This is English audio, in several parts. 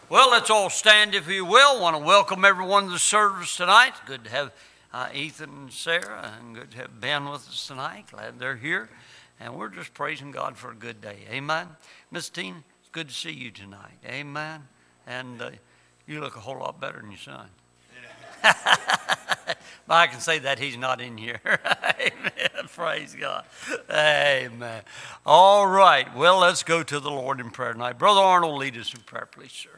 Well, let's all stand if you will. I want to welcome everyone to the service tonight. Good to have Ethan and Sarah, and good to have Ben with us tonight. Glad they're here. And we're just praising God for a good day. Amen. Miss Tina, it's good to see you tonight. Amen. And you look a whole lot better than your son. Yeah. But I can say that he's not in here. Amen. Praise God. Amen. All right. Well, let's go to the Lord in prayer tonight. Brother Arnold, lead us in prayer, please, sir.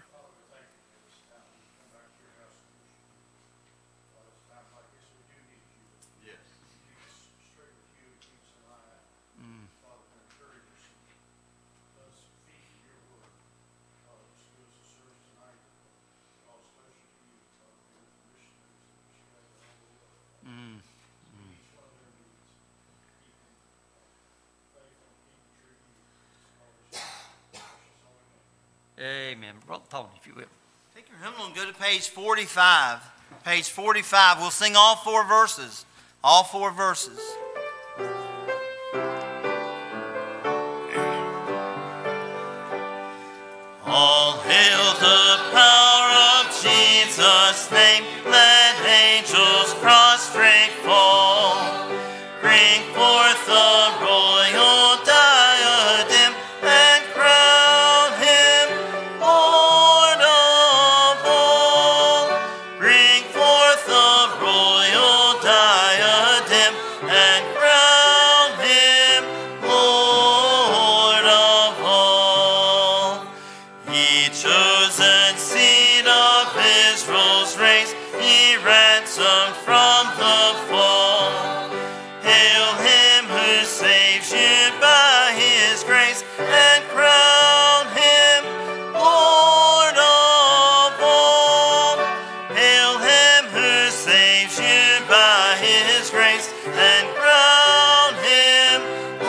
Amen. Brother Tony, if you will. Take your hymnal and go to page 45. Page 45. We'll sing all four verses. All four verses. All hail the power of Jesus' name. Let angels prostrate fall. Bring forth the royal diadem and crown him Lord of all. Bring forth the royal diadem and crown him Lord of all. Ye chosen seed of Israel's race, ye ransomed from the fall. Hail him who saves you by his grace, and crown him Lord of all. Hail him who saves you by his grace, and crown him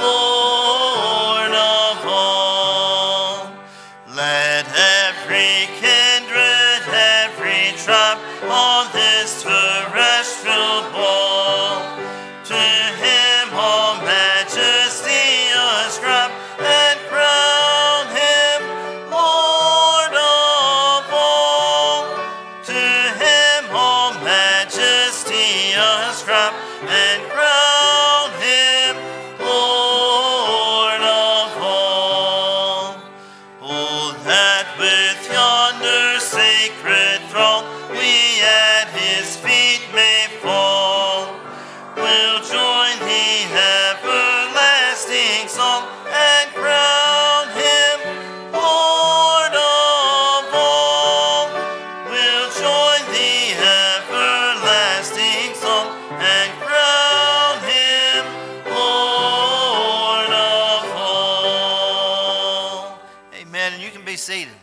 Lord of all. Let every kindred, every tribe on this terrestrial ball to him all majesty ascribe, and crown him Lord of all. To him all majesty ascribe, and crown him Lord of all. Oh, that with yonder sacred throng we at his feet may fall. We'll join the everlasting song and crown him Lord of all. We'll join the everlasting song and crown him Lord of all. Amen. And you can be seated.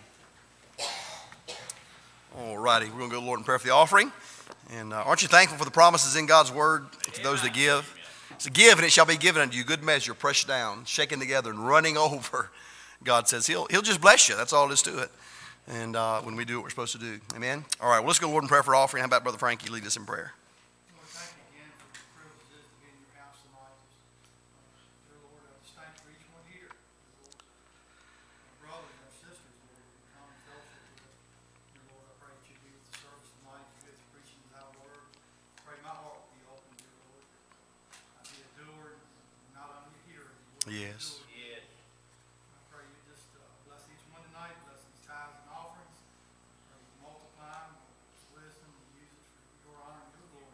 All righty, we're going to go to the Lord in prayer for the offering. And aren't you thankful for the promises in God's word to those that give? It's a give and it shall be given unto you, good measure, pressed down, shaken together, and running over. God says he'll just bless you. That's all there is to it. And when we do what we're supposed to do. Amen? All right, well, let's go to the Lord in prayer for offering. How about Brother Frankie lead us in prayer? Lord, thank you again for the privilege it is to be in your house tonight. Dear Lord, I just thank you for each one here. Lord, our brothers, our sisters, Lord, who come and fellowship with us. Dear Lord, I pray that you be with the service tonight, you be with the preaching of thy word. I pray my heart will be open, dear Lord. I be a doer, not only a hearer. Yes. Yes. I pray you just bless each one tonight, bless these tithes and offerings. Pray you multiply them with wisdom and use it for your honor and your glory.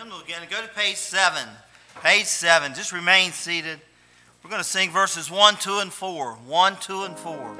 hymnal again and go to page 7. Page 7. Just remain seated. We're going to sing verses 1, 2, and 4. 1, 2, and 4.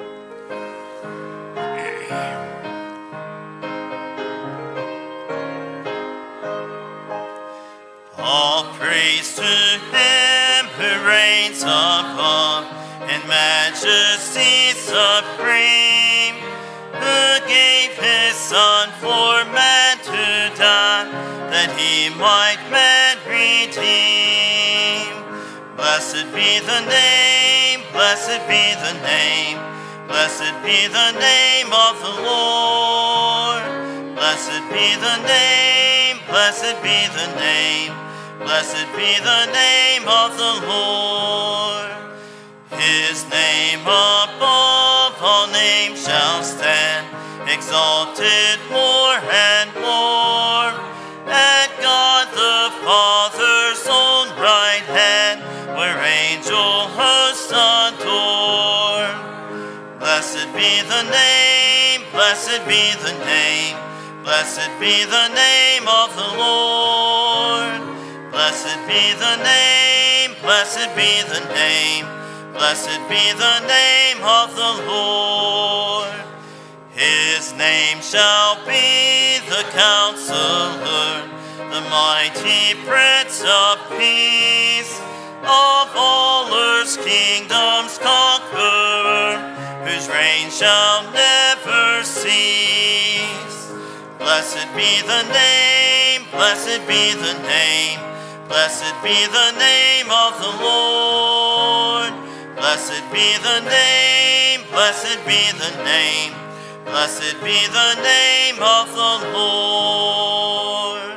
All praise to Him who reigns above in majesty supreme, who gave His Son for man to die, that He might man redeem. Blessed be the name, blessed be the name, blessed be the name of the Lord. Blessed be the name, blessed be the name, blessed be the name of the Lord. His name above all names shall stand, exalted more and more, at God the Father's own right hand, where angel hosts adore. Blessed be the name, blessed be the name, blessed be the name of the Lord. Blessed be the name, blessed be the name, blessed be the name of the Lord. His name shall be the Counselor, the mighty Prince of Peace, of all earth's kingdoms conqueror, whose reign shall never cease. Blessed be the name, blessed be the name, blessed be the name of the Lord. Blessed be the name, blessed be the name, blessed be the name of the Lord.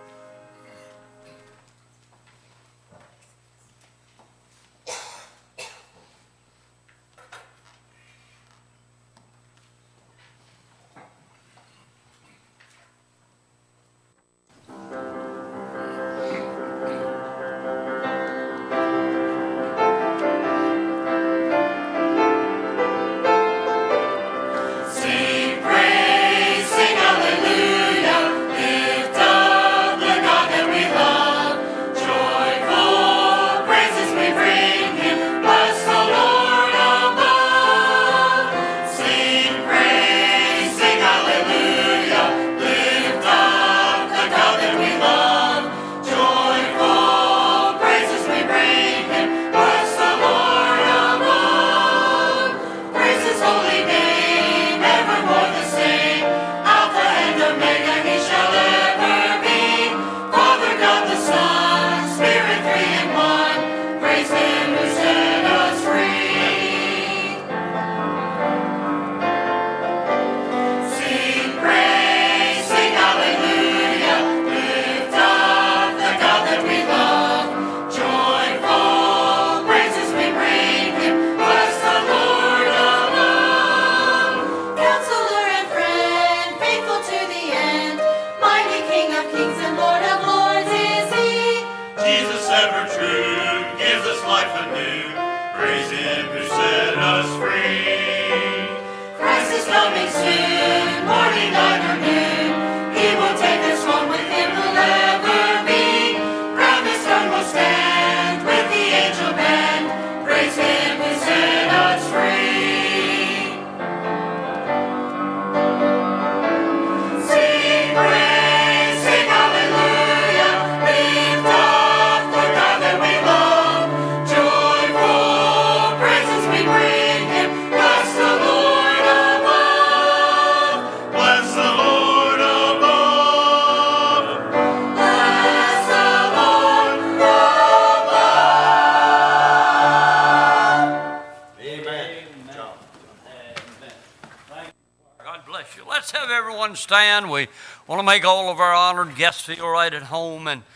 Stand. We want to make all of our honored guests feel right at home, and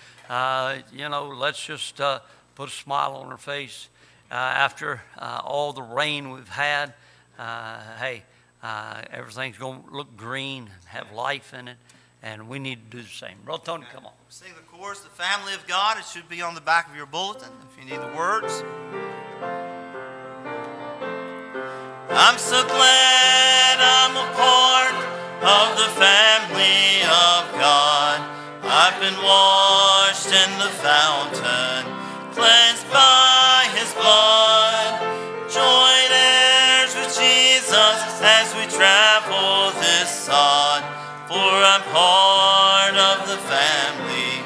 let's just put a smile on our face after all the rain we've had. Everything's going to look green and have life in it, and we need to do the same. Brother Tony, come on. Sing the chorus, "The Family of God." It should be on the back of your bulletin if you need the words. I'm so glad I'm a part of the family of God. I've been been washed in the fountain, cleansed by his blood. Joint heirs with Jesus as we travel this sod. For I'm part of the family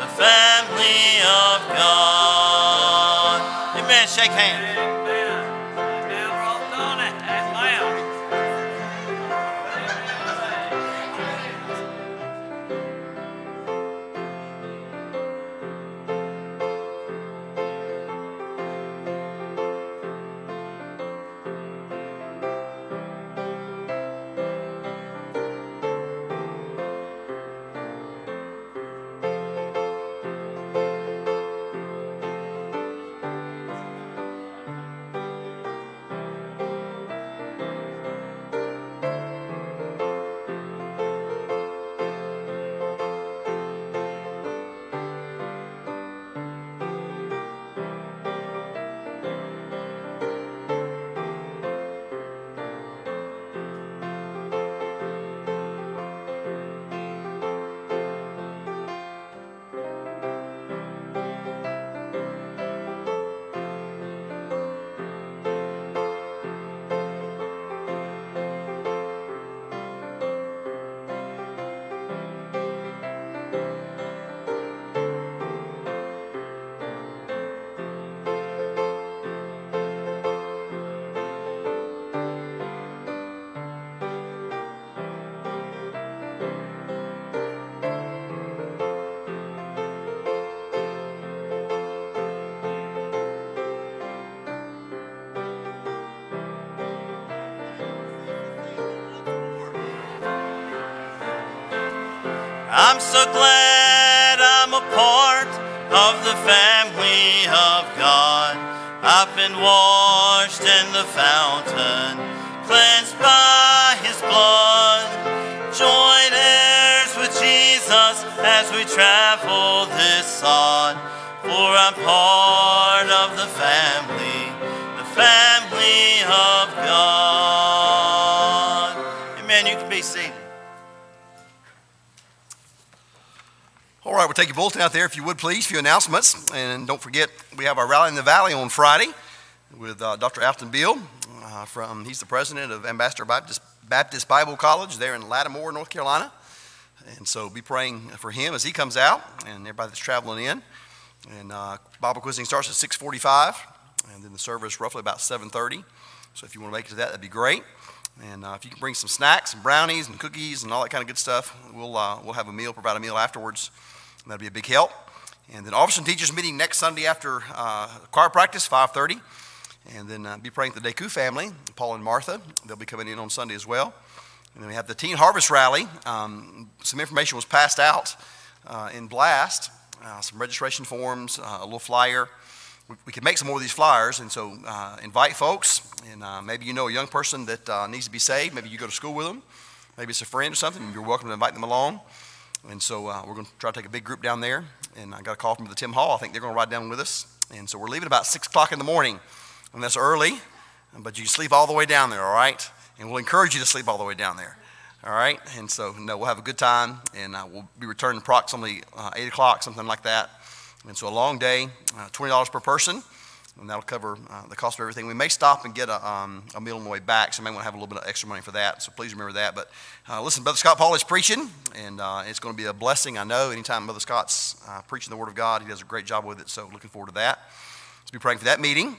of God. Amen. Shake hands. I'm so glad I'm a part of the family of God. I've been washed in the fountain, cleansed by his blood. Joint heirs with Jesus as we travel this sod. For I'm part of the family of God. Amen. You can be seated. All right, we'll take your bulletin out there if you would, please. A few announcements. And don't forget, we have our Rally in the Valley on Friday with Dr. Alton Beal. He's the president of Ambassador Baptist Bible College there in Lattimore, North Carolina. And so be praying for him as he comes out and everybody that's traveling in. And Bible quizzing starts at 6:45, and then the service roughly about 7:30. So if you want to make it to that, that'd be great. And if you can bring some snacks and brownies and cookies and all that kind of good stuff, we'll have a meal, provide a meal afterwards. And that'll be a big help. And then officers and teachers meeting next Sunday after choir practice, 5:30. And then be praying for the Deku family, Paul and Martha. They'll be coming in on Sunday as well. And then we have the Teen Harvest Rally. Some information was passed out in Blast, some registration forms, a little flyer. We can make some more of these flyers, and so invite folks. And maybe you know a young person that needs to be saved. Maybe you go to school with them. Maybe it's a friend or something, and you're welcome to invite them along. And so we're going to try to take a big group down there. And I got a call from the Tim Hall. I think they're going to ride down with us. And so we're leaving about 6 o'clock in the morning. And that's early, but you can sleep all the way down there, all right? And we'll encourage you to sleep all the way down there, all right? And so, we'll have a good time, and we'll be returning approximately 8 o'clock, something like that. And so a long day, $20 per person, and that'll cover the cost of everything. We may stop and get a meal on the way back, so you may want to have a little bit of extra money for that, so please remember that. But listen, Brother Scott Paul is preaching, and it's going to be a blessing, I know. Anytime Brother Scott's preaching the Word of God, he does a great job with it, so looking forward to that. Let's be praying for that meeting.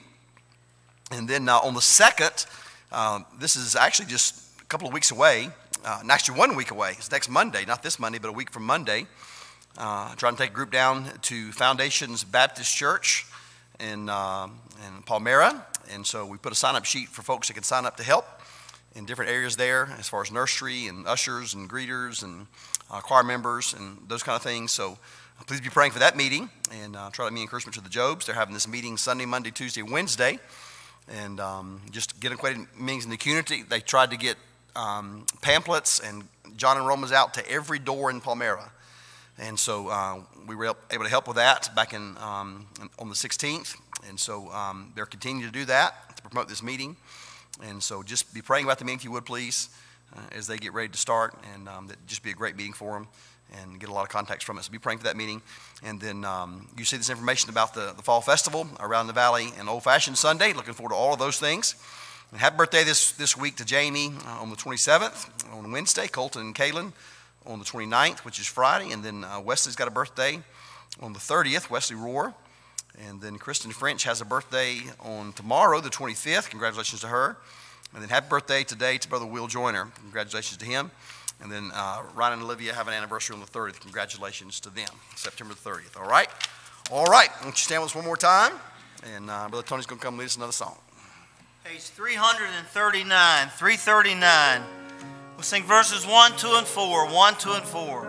And then on the 2nd, this is actually just a couple of weeks away, actually 1 week away. It's next Monday, not this Monday, but a week from Monday. Trying to take a group down to Foundations Baptist Church in Palmyra. And so we put a sign-up sheet for folks that can sign up to help in different areas there as far as nursery and ushers and greeters and choir members and those kind of things. So please be praying for that meeting and try to be encouragement to the Jobs. They're having this meeting Sunday, Monday, Tuesday, Wednesday. And just get acquainted meetings in the community. They tried to get pamphlets and John and Romans out to every door in Palmyra. And so we were able to help with that back on the 16th. And so they're continuing to do that to promote this meeting. And so just be praying about the meeting if you would, please, as they get ready to start. And that just be a great meeting for them. and get a lot of contacts from it. So be praying for that meeting. And then you see this information about the Fall Festival around the Valley and Old Fashioned Sunday. Looking forward to all of those things. And happy birthday this week to Jamie on the 27th, on Wednesday, Colton and Kaylin on the 29th, which is Friday. And then Wesley's got a birthday on the 30th, Wesley Rohr. And then Kristen French has a birthday on tomorrow, the 25th. Congratulations to her. And then happy birthday today to Brother Will Joyner. Congratulations to him. And then Ryan and Olivia have an anniversary on the 30th. Congratulations to them, September the 30th. All right? All right. Why don't you stand with us one more time? And Brother Tony's going to come lead us another song. Page 339, 339. We'll sing verses 1, 2, and 4. 1, 2, and 4.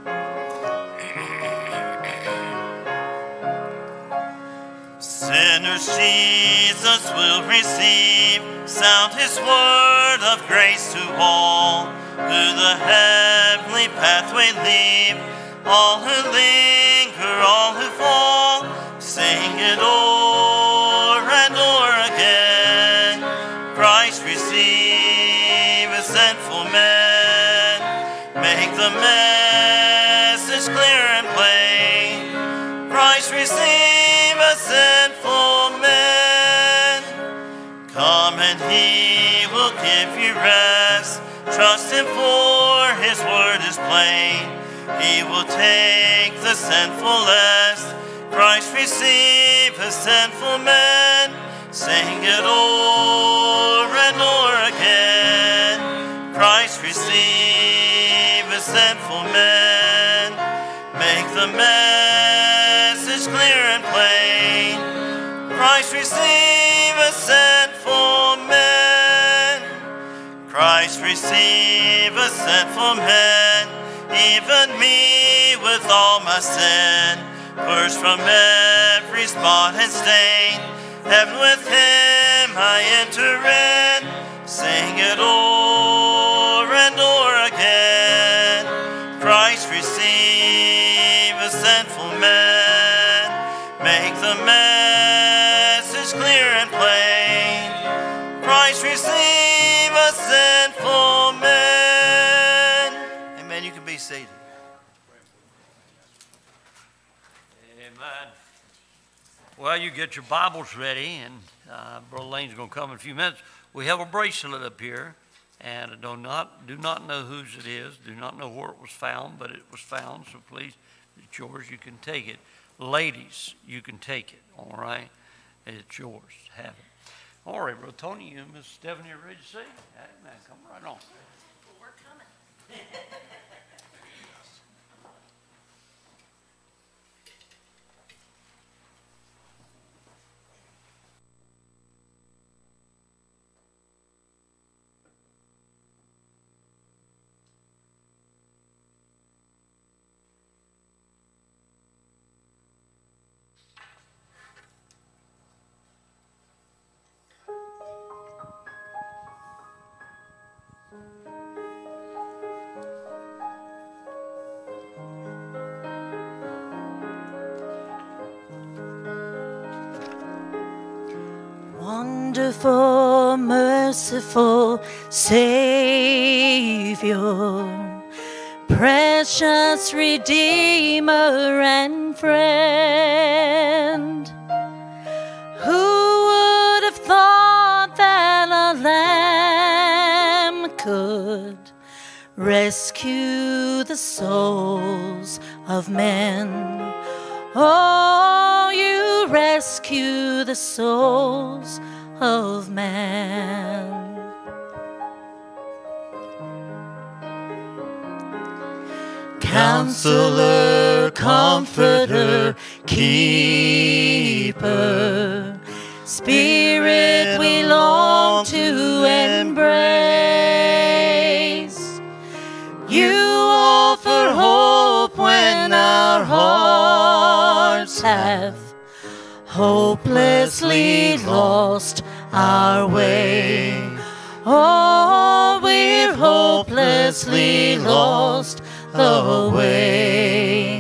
Sinners Jesus will receive, sound his word of grace to all, who the heavenly pathway leave, all who linger, all who fall, sing it o'er and o'er again. Christ receive a sinful man, make the message clear and plain. Christ receive a sinful man, come and he will give you rest. Trust him, for his word is plain. He will take the sinful lest. Christ receive a sinful man, sing it o'er and o'er again. Christ receive a sinful man, make the message clear and plain. Christ receive a sinful man. Christ receive a sinful man, even me with all my sin, purged from every spot and stain. Heaven with him I enter in, sing it o'er and o'er again. Christ receive a sinful man, make the message clear and plain. Christ receive a sinful man. Amen. You can be seated. Amen. Well, you get your Bibles ready, and Brother Lane's going to come in a few minutes. We have a bracelet up here, and I do not know whose it is, do not know where it was found, but it was found, so please, it's yours, you can take it. Ladies, you can take it, all right? It's yours, have it. All right, Brother Tony, you and Miss Stephanie are ready to sing? Amen, come right on. Well, we're coming. Wonderful, merciful Savior, precious Redeemer and friend, who would have thought that a lamb could rescue the souls of men? Oh, you rescue the souls of man. Counselor, Comforter, Keeper, Spirit we long to embrace. You offer hope when our hearts have hopelessly lost our way. Oh, we're hopelessly lost the way.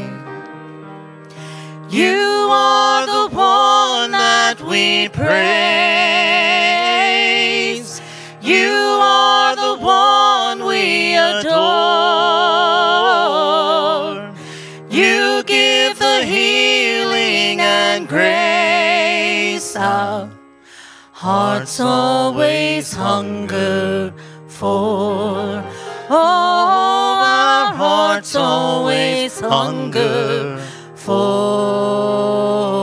You are the one that we praise. You are the one we adore. hearts always hunger for. Oh, our hearts always hunger for.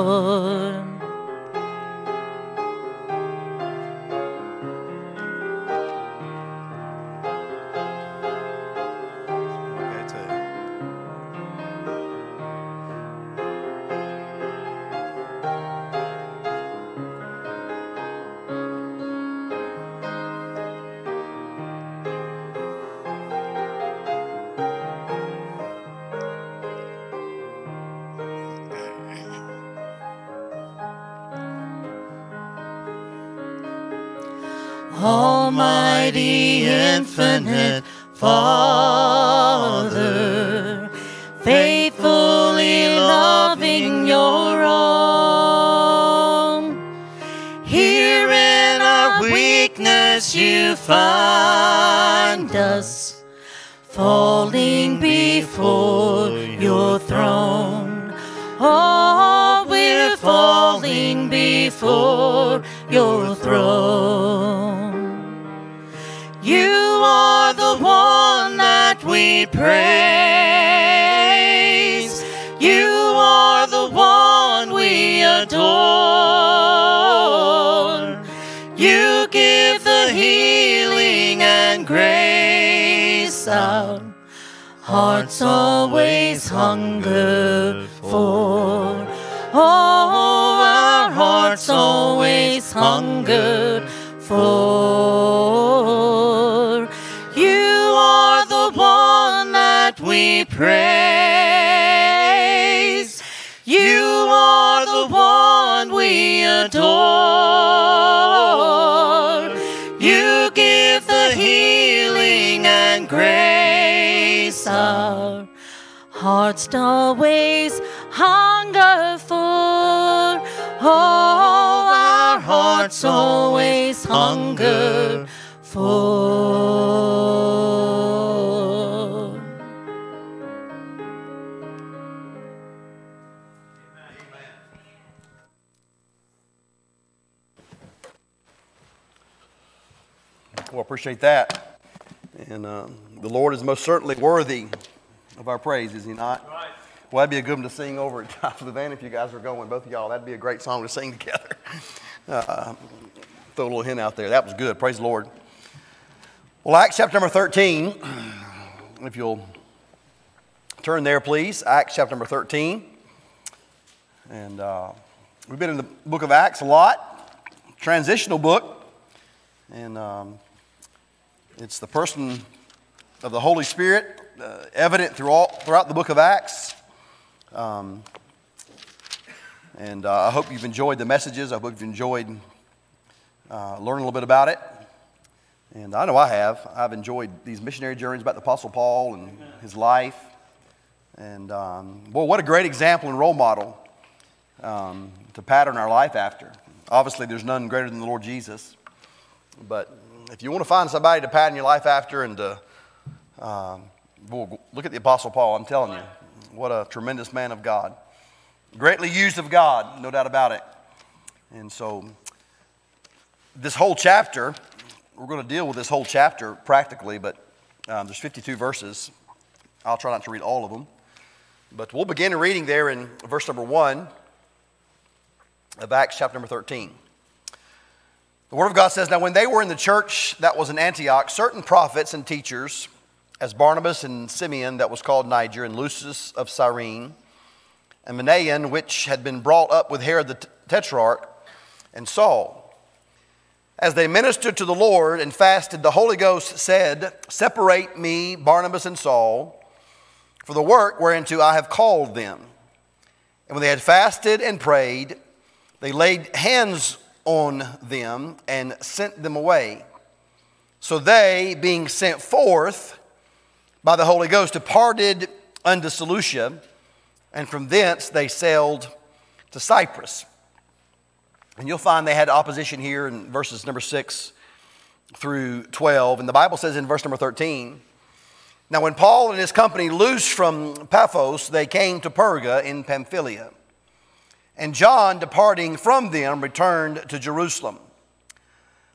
Almighty, infinite Father, faithfully loving your own. Here in our weakness you find us, falling before your throne. Oh, we're falling before your throne. You are the one that we praise. You are the one we adore. You give the healing and grace our hearts always hunger for. Oh, our hearts always hunger for. You are the one that we praise. You are the one we adore. You give the healing and grace our hearts always hunger for. Oh, our hearts always hunger for. Well, appreciate that. And the Lord is most certainly worthy of our praise, is he not? Right. Well, that'd be a good one to sing over at top of the van if you guys are going, both of y'all. That'd be a great song to sing together. Throw a little hint out there. That was good. Praise the Lord. Well, Acts chapter number 13, if you'll turn there, please. Acts chapter number 13. And we've been in the book of Acts a lot. Transitional book. And it's the person of the Holy Spirit evident throughout the book of Acts. And I hope you've enjoyed the messages. I hope you've enjoyed learning a little bit about it. And I know I have. I've enjoyed these missionary journeys about the Apostle Paul and his life. And boy, what a great example and role model to pattern our life after. Obviously, there's none greater than the Lord Jesus. But if you want to find somebody to pattern your life after and to look at the Apostle Paul, I'm telling you, what a tremendous man of God. Greatly used of God, no doubt about it. And so this whole chapter, we're going to deal with this whole chapter practically, but there's 52 verses. I'll try not to read all of them. But we'll begin reading there in verse number 1 of Acts chapter number 13. The Word of God says, "Now when they were in the church that was in Antioch, certain prophets and teachers, as Barnabas and Simeon that was called Niger, and Lucius of Cyrene, and Manaen, which had been brought up with Herod the Tetrarch, and Saul, as they ministered to the Lord and fasted, the Holy Ghost said, Separate me, Barnabas and Saul, for the work whereunto I have called them. And when they had fasted and prayed, they laid hands on them and sent them away. So they, being sent forth by the Holy Ghost, departed unto Seleucia, and from thence they sailed to Cyprus." And you'll find they had opposition here in verses number 6 through 12. And the Bible says in verse number 13, "Now when Paul and his company loosed from Paphos, they came to Perga in Pamphylia. And John, departing from them, returned to Jerusalem.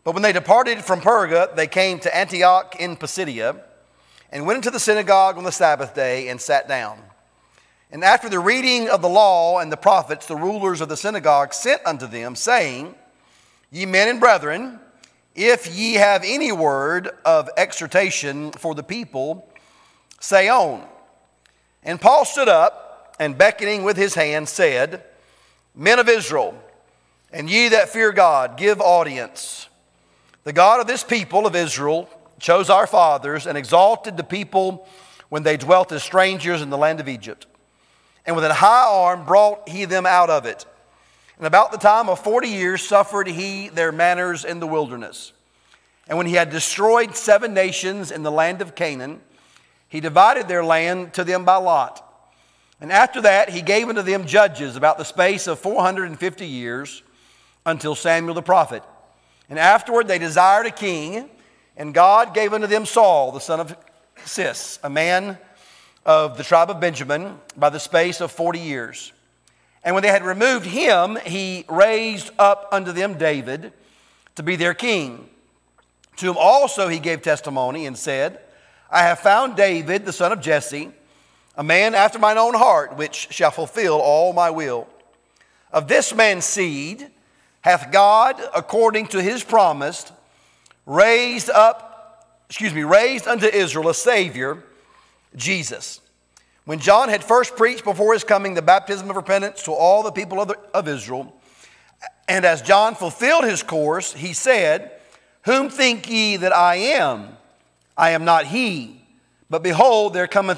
But when they departed from Perga, they came to Antioch in Pisidia, and went into the synagogue on the Sabbath day and sat down. And after the reading of the law and the prophets, the rulers of the synagogue sent unto them, saying, Ye men and brethren, if ye have any word of exhortation for the people, say on. And Paul stood up, and beckoning with his hand said, Men of Israel, and ye that fear God, give audience. The God of this people of Israel chose our fathers and exalted the people when they dwelt as strangers in the land of Egypt. And with an high arm brought he them out of it. And about the time of 40 years suffered he their manners in the wilderness. And when he had destroyed 7 nations in the land of Canaan, he divided their land to them by lot. And after that he gave unto them judges about the space of 450 years until Samuel the prophet. And afterward they desired a king, and God gave unto them Saul, the son of Cis, a man of the tribe of Benjamin, by the space of 40 years. And when they had removed him, he raised up unto them David to be their king, to whom also he gave testimony and said, I have found David, the son of Jesse, a man after mine own heart, which shall fulfill all my will. Of this man's seed hath God, according to his promise, raised unto Israel a Savior, Jesus. When John had first preached before his coming the baptism of repentance to all the people of Israel, and as John fulfilled his course, he said, Whom think ye that I am? I am not he. But behold, there cometh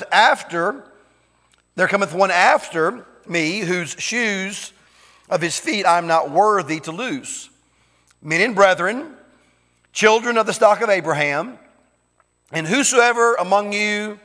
one after me, whose shoes of his feet I am not worthy to loose. Men and brethren, children of the stock of Abraham, and whosoever among you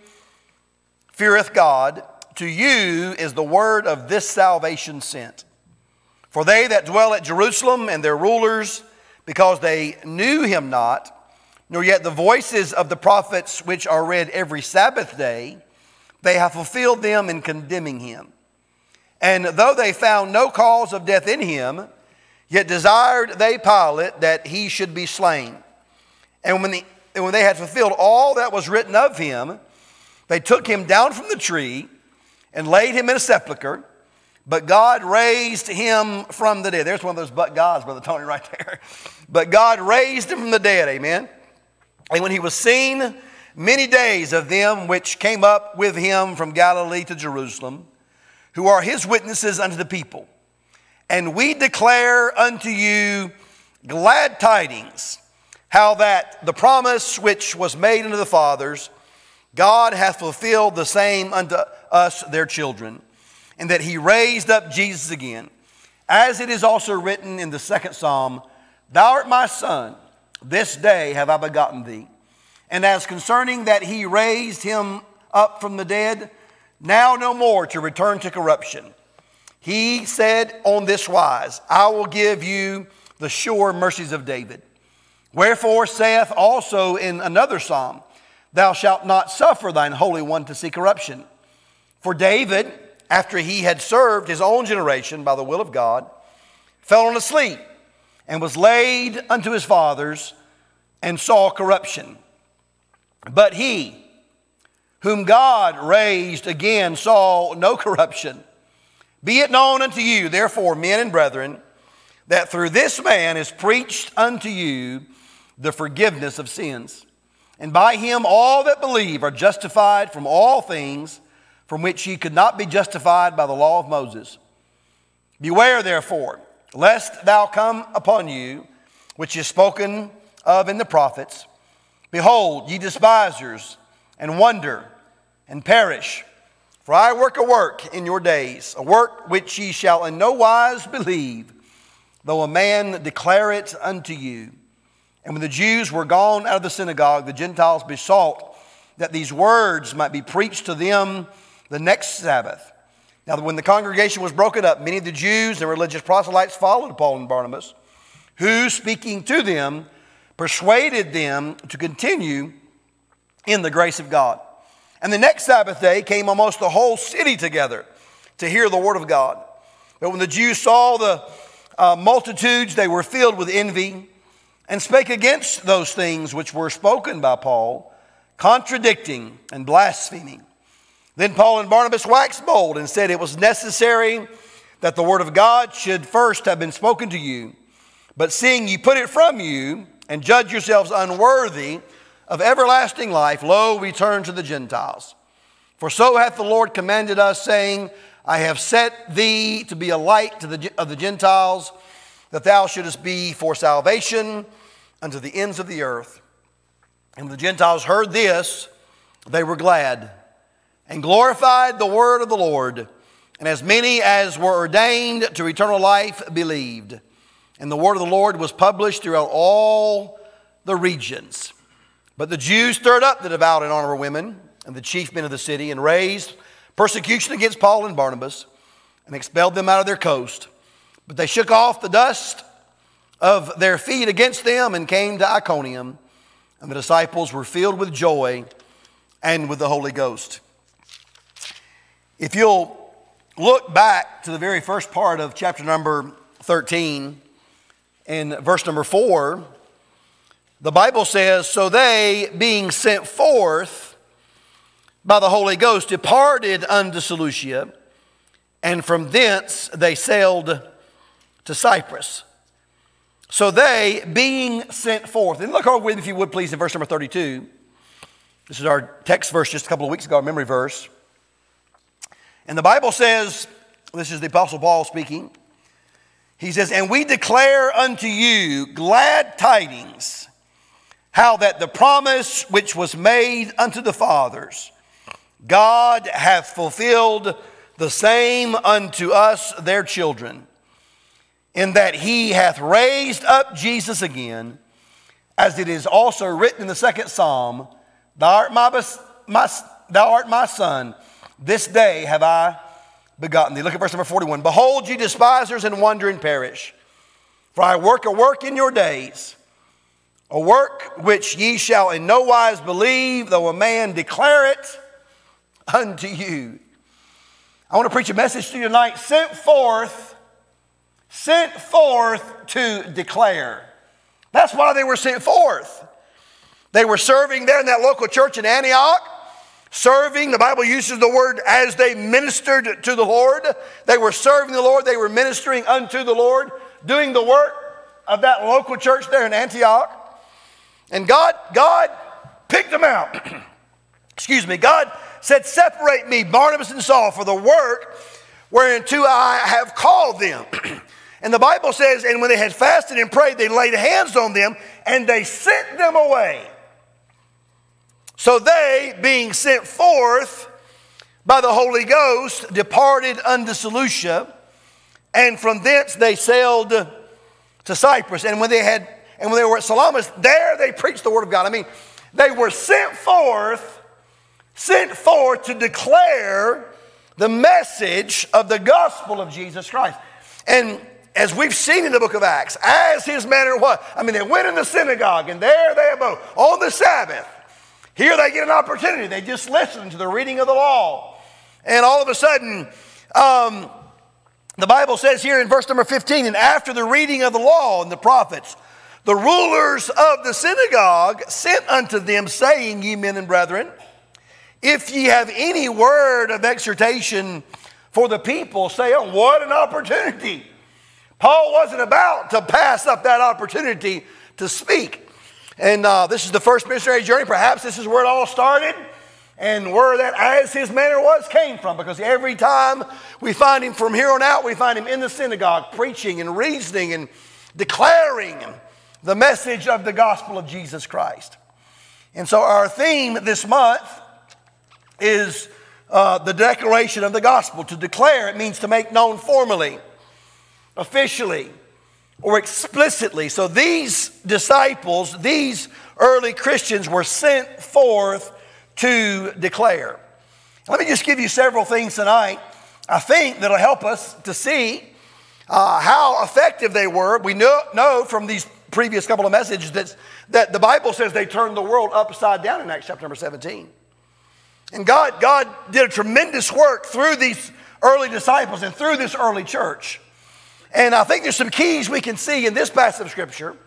feareth God, to you is the word of this salvation sent. For they that dwell at Jerusalem and their rulers, because they knew him not, nor yet the voices of the prophets which are read every Sabbath day, they have fulfilled them in condemning him. And though they found no cause of death in him, yet desired they Pilate that he should be slain. And when they had fulfilled all that was written of him, they took him down from the tree and laid him in a sepulchre. But God raised him from the dead. There's one of those but gods, Brother Tony, right there. But God raised him from the dead, amen. And when he was seen many days of them which came up with him from Galilee to Jerusalem, who are his witnesses unto the people. And we declare unto you glad tidings, how that the promise which was made unto the fathers, God hath fulfilled the same unto us their children, and that he raised up Jesus again. As it is also written in the 2nd Psalm, Thou art my son, this day have I begotten thee. And as concerning that he raised him up from the dead, now no more to return to corruption. He said on this wise, I will give you the sure mercies of David. Wherefore saith also in another psalm, Thou shalt not suffer thine Holy One to see corruption. For David, after he had served his own generation by the will of God, fell on asleep and was laid unto his fathers and saw corruption. But he, whom God raised again, saw no corruption. Be it known unto you, therefore, men and brethren, that through this man is preached unto you the forgiveness of sins. And by him all that believe are justified from all things from which ye could not be justified by the law of Moses. Beware, therefore, lest thou come upon you, which is spoken of in the prophets. Behold, ye despisers, and wonder, and perish. For I work a work in your days, a work which ye shall in no wise believe, though a man declare it unto you. And when the Jews were gone out of the synagogue, the Gentiles besought that these words might be preached to them the next Sabbath. Now when the congregation was broken up, many of the Jews and religious proselytes followed Paul and Barnabas, who, speaking to them, persuaded them to continue in the grace of God. And the next Sabbath day came almost the whole city together to hear the word of God. But when the Jews saw the multitudes, they were filled with envy, and spake against those things which were spoken by Paul, contradicting and blaspheming. Then Paul and Barnabas waxed bold and said it was necessary that the word of God should first have been spoken to you. But seeing ye put it from you, and judge yourselves unworthy of everlasting life, lo, we turn to the Gentiles. For so hath the Lord commanded us, saying, I have set thee to be a light of the Gentiles, that thou shouldest be for salvation unto the ends of the earth. And when the Gentiles heard this, they were glad, and glorified the word of the Lord. And as many as were ordained to eternal life believed. And the word of the Lord was published throughout all the regions. But the Jews stirred up the devout and honorable women and the chief men of the city, and raised persecution against Paul and Barnabas, and expelled them out of their coast. But they shook off the dust of their feet against them, and came to Iconium. And the disciples were filled with joy and with the Holy Ghost. If you'll look back to the very first part of chapter number 13, in verse number 4, the Bible says, so they, being sent forth by the Holy Ghost, departed unto Seleucia, and from thence they sailed to Cyprus. So they, being sent forth. And look over with me, if you would, please, in verse number 32. This is our text verse just a couple of weeks ago, our memory verse. And the Bible says, this is the Apostle Paul speaking. He says, and we declare unto you glad tidings, how that the promise which was made unto the fathers, God hath fulfilled the same unto us their children, in that he hath raised up Jesus again, as it is also written in the second psalm, thou art my son, this day have I begotten thee. Look at verse number 41. Behold, ye despisers, and wonder and perish. For I work a work in your days, a work which ye shall in no wise believe, though a man declare it unto you. I want to preach a message to you tonight, sent forth to declare. That's why they were sent forth. They were serving there in that local church in Antioch. Serving, the Bible uses the word as they ministered to the Lord. They were serving the Lord. They were ministering unto the Lord, doing the work of that local church there in Antioch. And God picked them out. Excuse me. God said, separate me, Barnabas and Saul, for the work whereunto I have called them. And the Bible says, and when they had fasted and prayed, they laid hands on them, and they sent them away. So they, being sent forth by the Holy Ghost, departed unto Seleucia, and from thence they sailed to Cyprus. And when they were at Salamis, there they preached the word of God. I mean, they were sent forth to declare the message of the gospel of Jesus Christ. And as we've seen in the book of Acts, as his manner was, I mean, they went in the synagogue, and there they abode on the Sabbath. Here they get an opportunity. They just listen to the reading of the law. And all of a sudden, the Bible says here in verse number 15, and after the reading of the law and the prophets, the rulers of the synagogue sent unto them, saying, ye men and brethren, if ye have any word of exhortation for the people, say, oh, what an opportunity. Paul wasn't about to pass up that opportunity to speak. And this is the first missionary journey. Perhaps this is where it all started, and where that as his manner was came from. Because every time we find him from here on out, we find him in the synagogue preaching and reasoning and declaring the message of the gospel of Jesus Christ. And so our theme this month is the declaration of the gospel. To declare, it means to make known formally, officially, or explicitly. So these disciples, these early Christians were sent forth to declare. Let me just give you several things tonight, I think, that'll help us to see how effective they were. We know from these previous couple of messages that the Bible says they turned the world upside down in Acts chapter number 17. And God did a tremendous work through these early disciples and through this early church. And I think there's some keys we can see in this passage of Scripture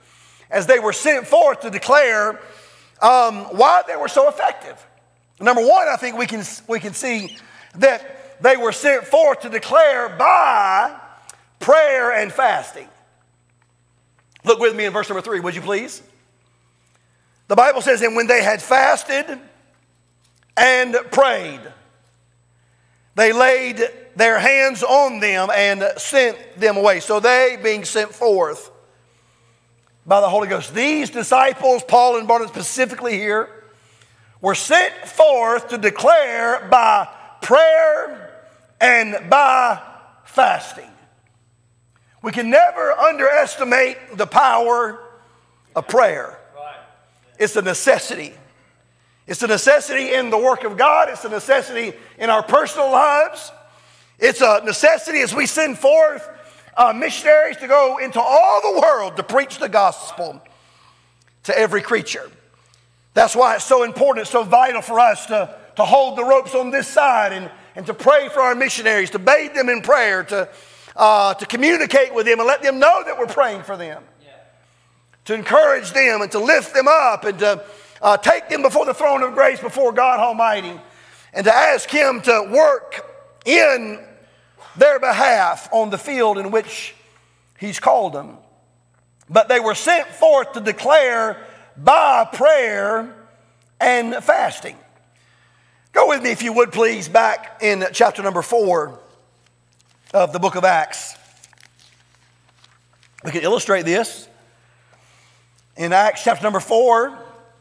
as they were sent forth to declare why they were so effective. Number one, I think we can see that they were sent forth to declare by prayer and fasting. Look with me in verse number 3, would you please? The Bible says, and when they had fasted and prayed, they laid their hands on them and sent them away. So they, being sent forth by the Holy Ghost. These disciples, Paul and Barnabas specifically here, were sent forth to declare by prayer and by fasting. We can never underestimate the power of prayer. It's a necessity. It's a necessity in the work of God. It's a necessity in our personal lives. It's a necessity as we send forth missionaries to go into all the world to preach the gospel to every creature. That's why it's so important, it's so vital for us to hold the ropes on this side and to pray for our missionaries, to bathe them in prayer, to communicate with them and let them know that we're praying for them. To encourage them and to lift them up and to take them before the throne of grace before God Almighty and to ask Him to work in their behalf on the field in which He's called them. But they were sent forth to declare by prayer and fasting. Go with me, if you would please, back in chapter number 4 of the book of Acts. We can illustrate this. In Acts chapter number 4,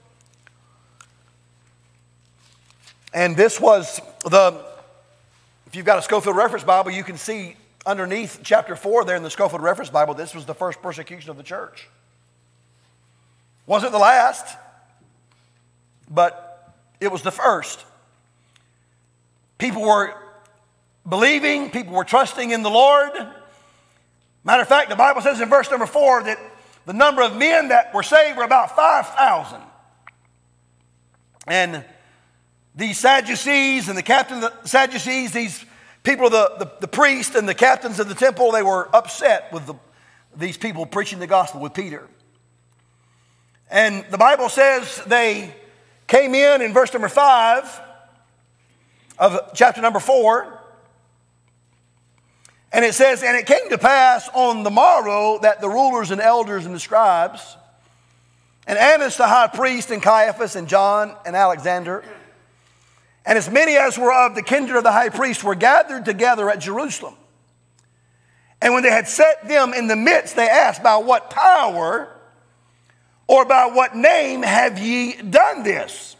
and this was if you've got a Scofield Reference Bible, you can see underneath chapter 4 there in the Scofield Reference Bible, this was the first persecution of the church. Wasn't the last, but it was the first. People were believing, people were trusting in the Lord. Matter of fact, the Bible says in verse number 4 that the number of men that were saved were about 5,000. And these Sadducees and the captain of the Sadducees, these people, the priest and the captains of the temple, they were upset with these people preaching the gospel with Peter. And the Bible says they came in verse number 5 of chapter number 4. And it says, and it came to pass on the morrow that the rulers and elders and the scribes, and Annas the high priest, and Caiaphas, and John, and Alexander, and as many as were of the kindred of the high priest were gathered together at Jerusalem. And when they had set them in the midst, they asked, by what power or by what name have ye done this?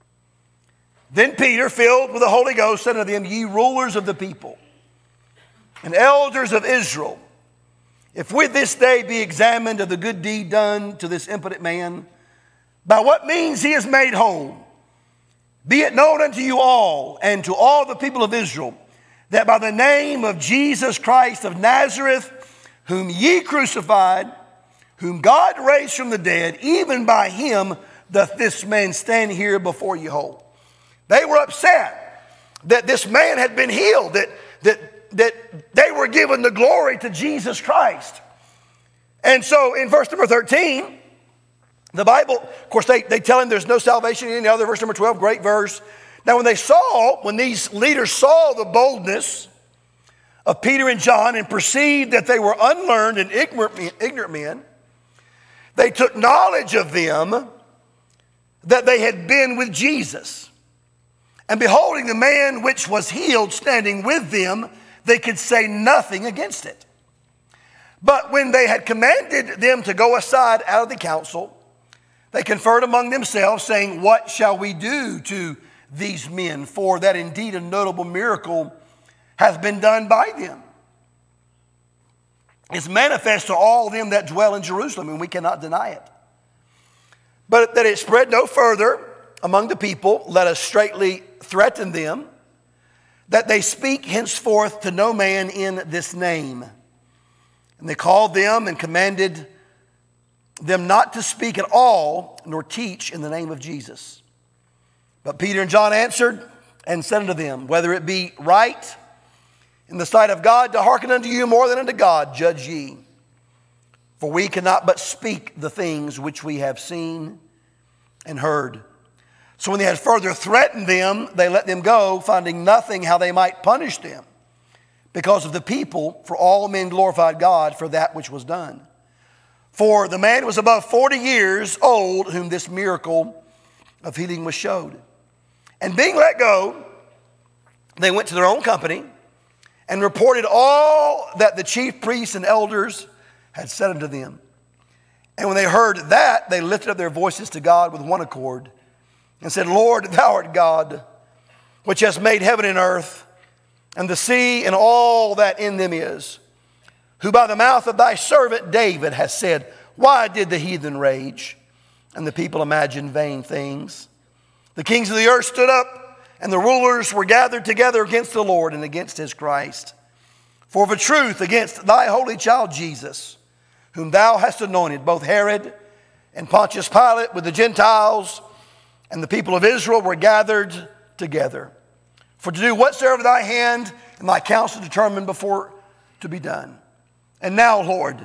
Then Peter, filled with the Holy Ghost, said unto them, ye rulers of the people, and elders of Israel, if with this day be examined of the good deed done to this impotent man, by what means he is made whole, be it known unto you all and to all the people of Israel, that by the name of Jesus Christ of Nazareth, whom ye crucified, whom God raised from the dead, even by him doth this man stand here before you whole. They were upset that this man had been healed, that they were given the glory to Jesus Christ. And so in verse number 13, the Bible, of course, they tell him there's no salvation in any other. Verse number 12, great verse. Now when these leaders saw the boldness of Peter and John and perceived that they were unlearned and ignorant men, they took knowledge of them that they had been with Jesus. And beholding the man which was healed standing with them, they could say nothing against it. But when they had commanded them to go aside out of the council, they conferred among themselves, saying, what shall we do to these men? For that indeed a notable miracle hath been done by them. It's manifest to all them that dwell in Jerusalem, and we cannot deny it. But that it spread no further among the people, let us straitly threaten them, that they speak henceforth to no man in this name. And they called them and commanded them not to speak at all, nor teach in the name of Jesus. But Peter and John answered and said unto them, whether it be right in the sight of God to hearken unto you more than unto God, judge ye. for we cannot but speak the things which we have seen and heard. So when they had further threatened them, they let them go, finding nothing how they might punish them because of the people, for all men glorified God for that which was done. For the man was above 40 years old, whom this miracle of healing was showed. And being let go, they went to their own company and reported all that the chief priests and elders had said unto them. And when they heard that, they lifted up their voices to God with one accord and said, Lord, thou art God, which hast made heaven and earth, and the sea and all that in them is, who by the mouth of thy servant David has said, why did the heathen rage, and the people imagine vain things? The kings of the earth stood up, and the rulers were gathered together against the Lord and against his Christ. For of a truth against thy holy child Jesus, whom thou hast anointed, both Herod and Pontius Pilate with the Gentiles and the people of Israel were gathered together, for to do whatsoever thy hand and thy counsel determined before to be done. And now, Lord,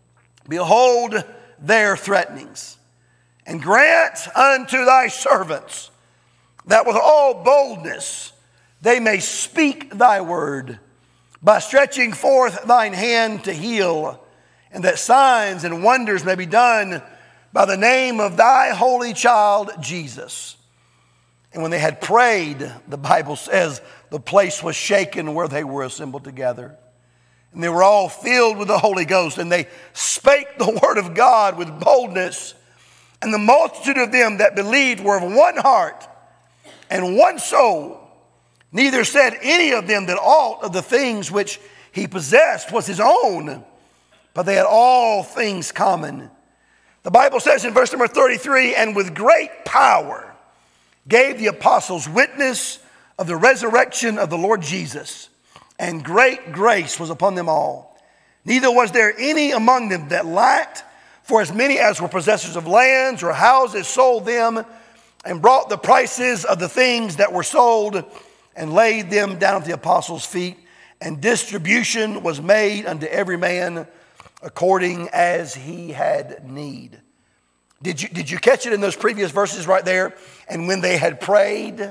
behold their threatenings, and grant unto thy servants that with all boldness they may speak thy word, by stretching forth thine hand to heal, and that signs and wonders may be done by the name of thy holy child Jesus. And when they had prayed, the Bible says, the place was shaken where they were assembled together. And they were all filled with the Holy Ghost, and they spake the word of God with boldness. And the multitude of them that believed were of one heart and one soul. Neither said any of them that aught of the things which he possessed was his own, but they had all things common. The Bible says in verse number 33, and with great power gave the apostles witness of the resurrection of the Lord Jesus, and great grace was upon them all. Neither was there any among them that lacked, for as many as were possessors of lands or houses sold them, and brought the prices of the things that were sold, and laid them down at the apostles' feet, and distribution was made unto every man according as he had need. Did you catch it in those previous verses right there? And when they had prayed,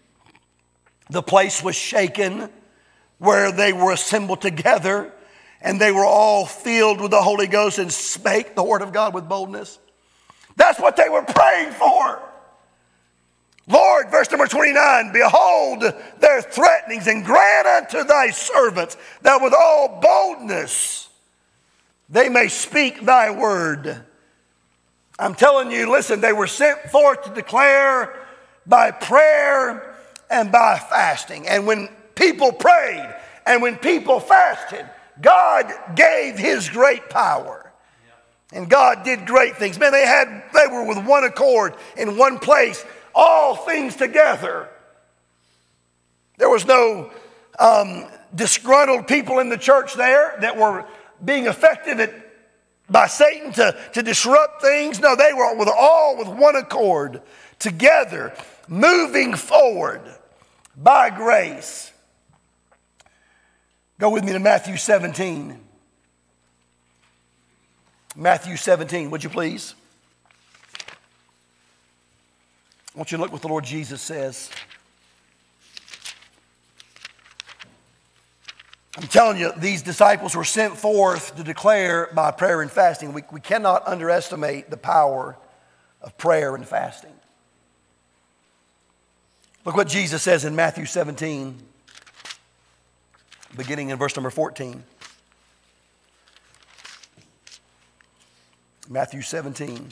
the place was shaken where they were assembled together, and they were all filled with the Holy Ghost and spake the word of God with boldness. That's what they were praying for. Lord, verse number 29, behold their threatenings, and grant unto thy servants that with all boldness they may speak thy word. I'm telling you, listen, they were sent forth to declare by prayer and by fasting. And when people prayed and when people fasted, God gave his great power. And God did great things. Man, they were with one accord in one place, all things together. There was no disgruntled people in the church there that were being affected by Satan to disrupt things. No, they were all with one accord, together, moving forward by grace. Go with me to Matthew 17. Matthew 17, would you please? I want you to look what the Lord Jesus says. I'm telling you, these disciples were sent forth to declare by prayer and fasting. We cannot underestimate the power of prayer and fasting. Look what Jesus says in Matthew 17, beginning in verse number 14. Matthew 17.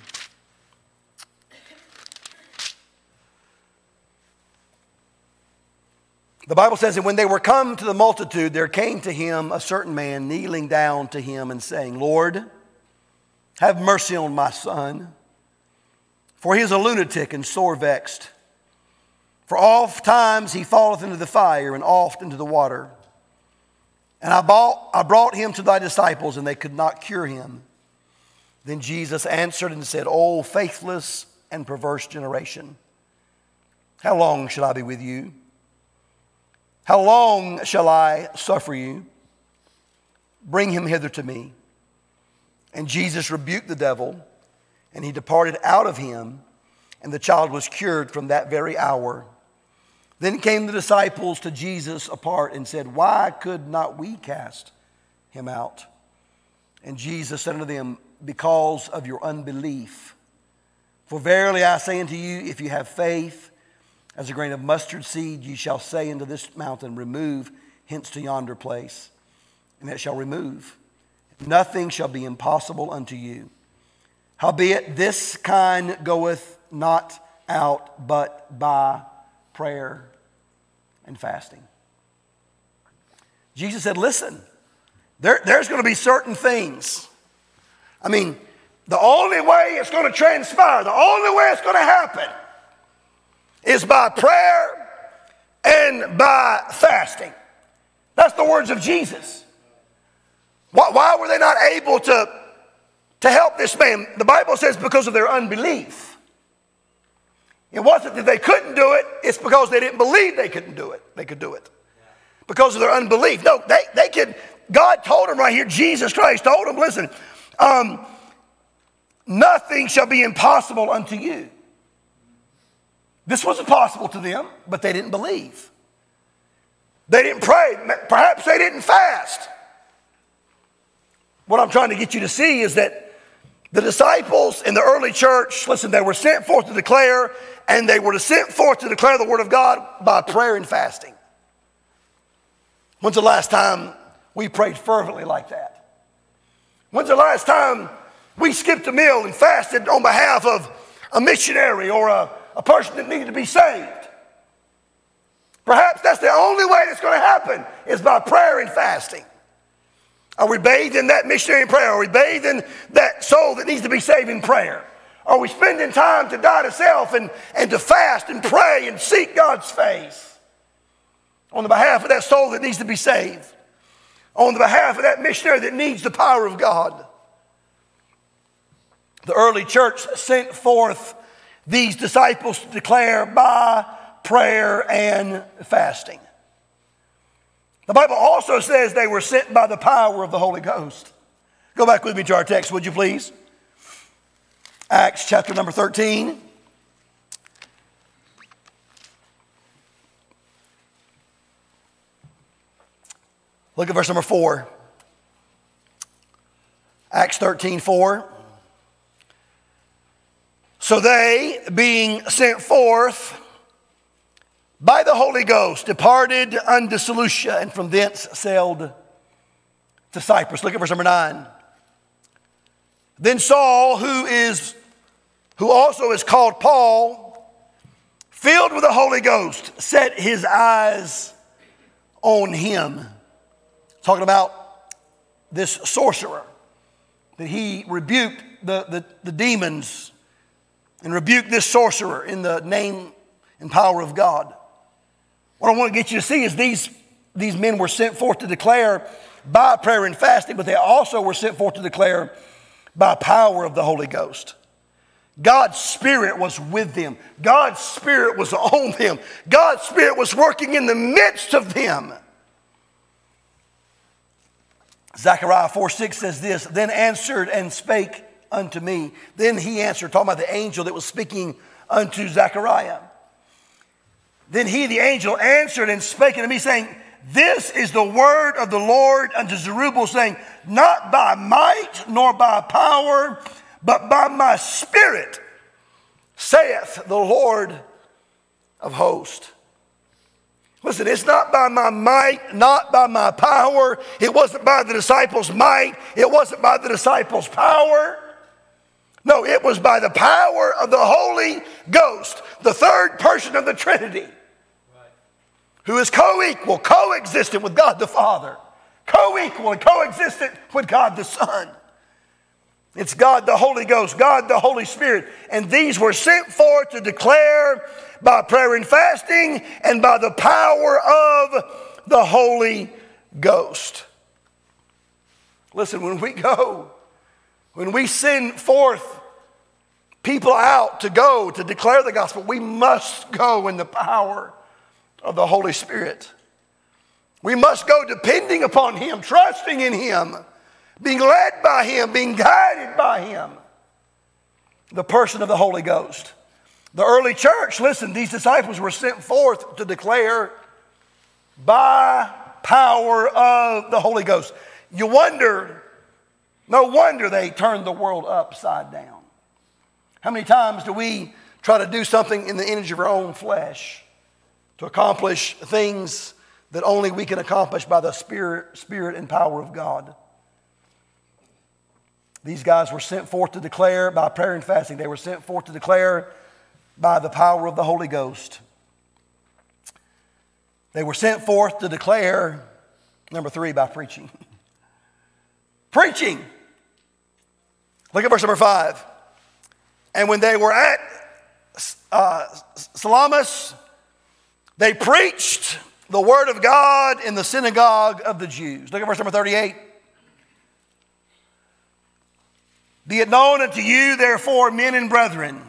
The Bible says, and when they were come to the multitude, there came to him a certain man kneeling down to him and saying, Lord, have mercy on my son, for he is a lunatic and sore vexed. For oft times he falleth into the fire and oft into the water. And I brought him to thy disciples, and they could not cure him. Then Jesus answered and said, O faithless and perverse generation, how long shall I be with you? How long shall I suffer you? Bring him hither to me. And Jesus rebuked the devil, and he departed out of him, and the child was cured from that very hour. Then came the disciples to Jesus apart and said, "Why could not we cast him out?" And Jesus said unto them, "Because of your unbelief. For verily I say unto you, if you have faith as a grain of mustard seed, you shall say unto this mountain, Remove hence to yonder place, and it shall remove. Nothing shall be impossible unto you. Howbeit this kind goeth not out but by prayer and fasting." Jesus said, listen, there's going to be certain things. I mean, the only way it's going to transpire, the only way it's going to happen is by prayer and by fasting. That's the words of Jesus. Why were they not able to help this man? The Bible says because of their unbelief. It wasn't that they couldn't do it, it's because they didn't believe they couldn't do it. They could do it. Because of their unbelief. No, they could. God told them right here, Jesus Christ told them, listen, nothing shall be impossible unto you. This was impossible to them, but they didn't believe. They didn't pray. Perhaps they didn't fast. What I'm trying to get you to see is that the disciples in the early church, listen, they were sent forth to declare, and they were sent forth to declare the word of God by prayer and fasting. When's the last time we prayed fervently like that? When's the last time we skipped a meal and fasted on behalf of a missionary or a person that needed to be saved? Perhaps that's the only way that's going to happen is by prayer and fasting. Are we bathed in that missionary in prayer? Are we bathed in that soul that needs to be saved in prayer? Are we spending time to die to self and to fast and pray and seek God's face on the behalf of that soul that needs to be saved? On the behalf of that missionary that needs the power of God? The early church sent forth these disciples to declare by prayer and fasting. The Bible also says they were sent by the power of the Holy Ghost. Go back with me to our text, would you please? Acts chapter number 13. Look at verse number 4. Acts 13:4. So they, being sent forth by the Holy Ghost, departed unto Seleucia, and from thence sailed to Cyprus. Look at verse number 9. Then Saul, who also is called Paul, filled with the Holy Ghost, set his eyes on him. Talking about this sorcerer, that he rebuked the demons and rebuked this sorcerer in the name and power of God. What I want to get you to see is these men were sent forth to declare by prayer and fasting, but they also were sent forth to declare by power of the Holy Ghost. God's Spirit was with them. God's Spirit was on them. God's Spirit was working in the midst of them. Zechariah 4:6 says this, Then answered and spake unto me. Then he answered, talking about the angel that was speaking unto Zechariah. Then he, the angel, answered and spake unto me, saying, This is the word of the Lord unto Zerubbabel, saying, Not by might nor by power, but by my Spirit, saith the Lord of hosts. Listen, it's not by my might, not by my power. It wasn't by the disciples' might. It wasn't by the disciples' power. No, it was by the power of the Holy Ghost, the third person of the Trinity, who is co-equal, co-existent with God the Father, co-equal and co-existent with God the Son. It's God the Holy Ghost, God the Holy Spirit. And these were sent forth to declare by prayer and fasting and by the power of the Holy Ghost. Listen, when we send forth people out to go to declare the gospel, we must go in the power of the Holy Spirit. We must go depending upon Him, trusting in Him, being led by Him, being guided by Him. The person of the Holy Ghost. The early church, listen, these disciples were sent forth to declare by power of the Holy Ghost. You wonder, no wonder they turned the world upside down. How many times do we try to do something in the image of our own flesh to accomplish things that only we can accomplish by the Spirit and power of God? These guys were sent forth to declare by prayer and fasting. They were sent forth to declare by the power of the Holy Ghost. They were sent forth to declare, number 3, by preaching. Preaching. Look at verse number 5. And when they were at Salamis, they preached the word of God in the synagogue of the Jews. Look at verse number 38. Be it known unto you, therefore, men and brethren,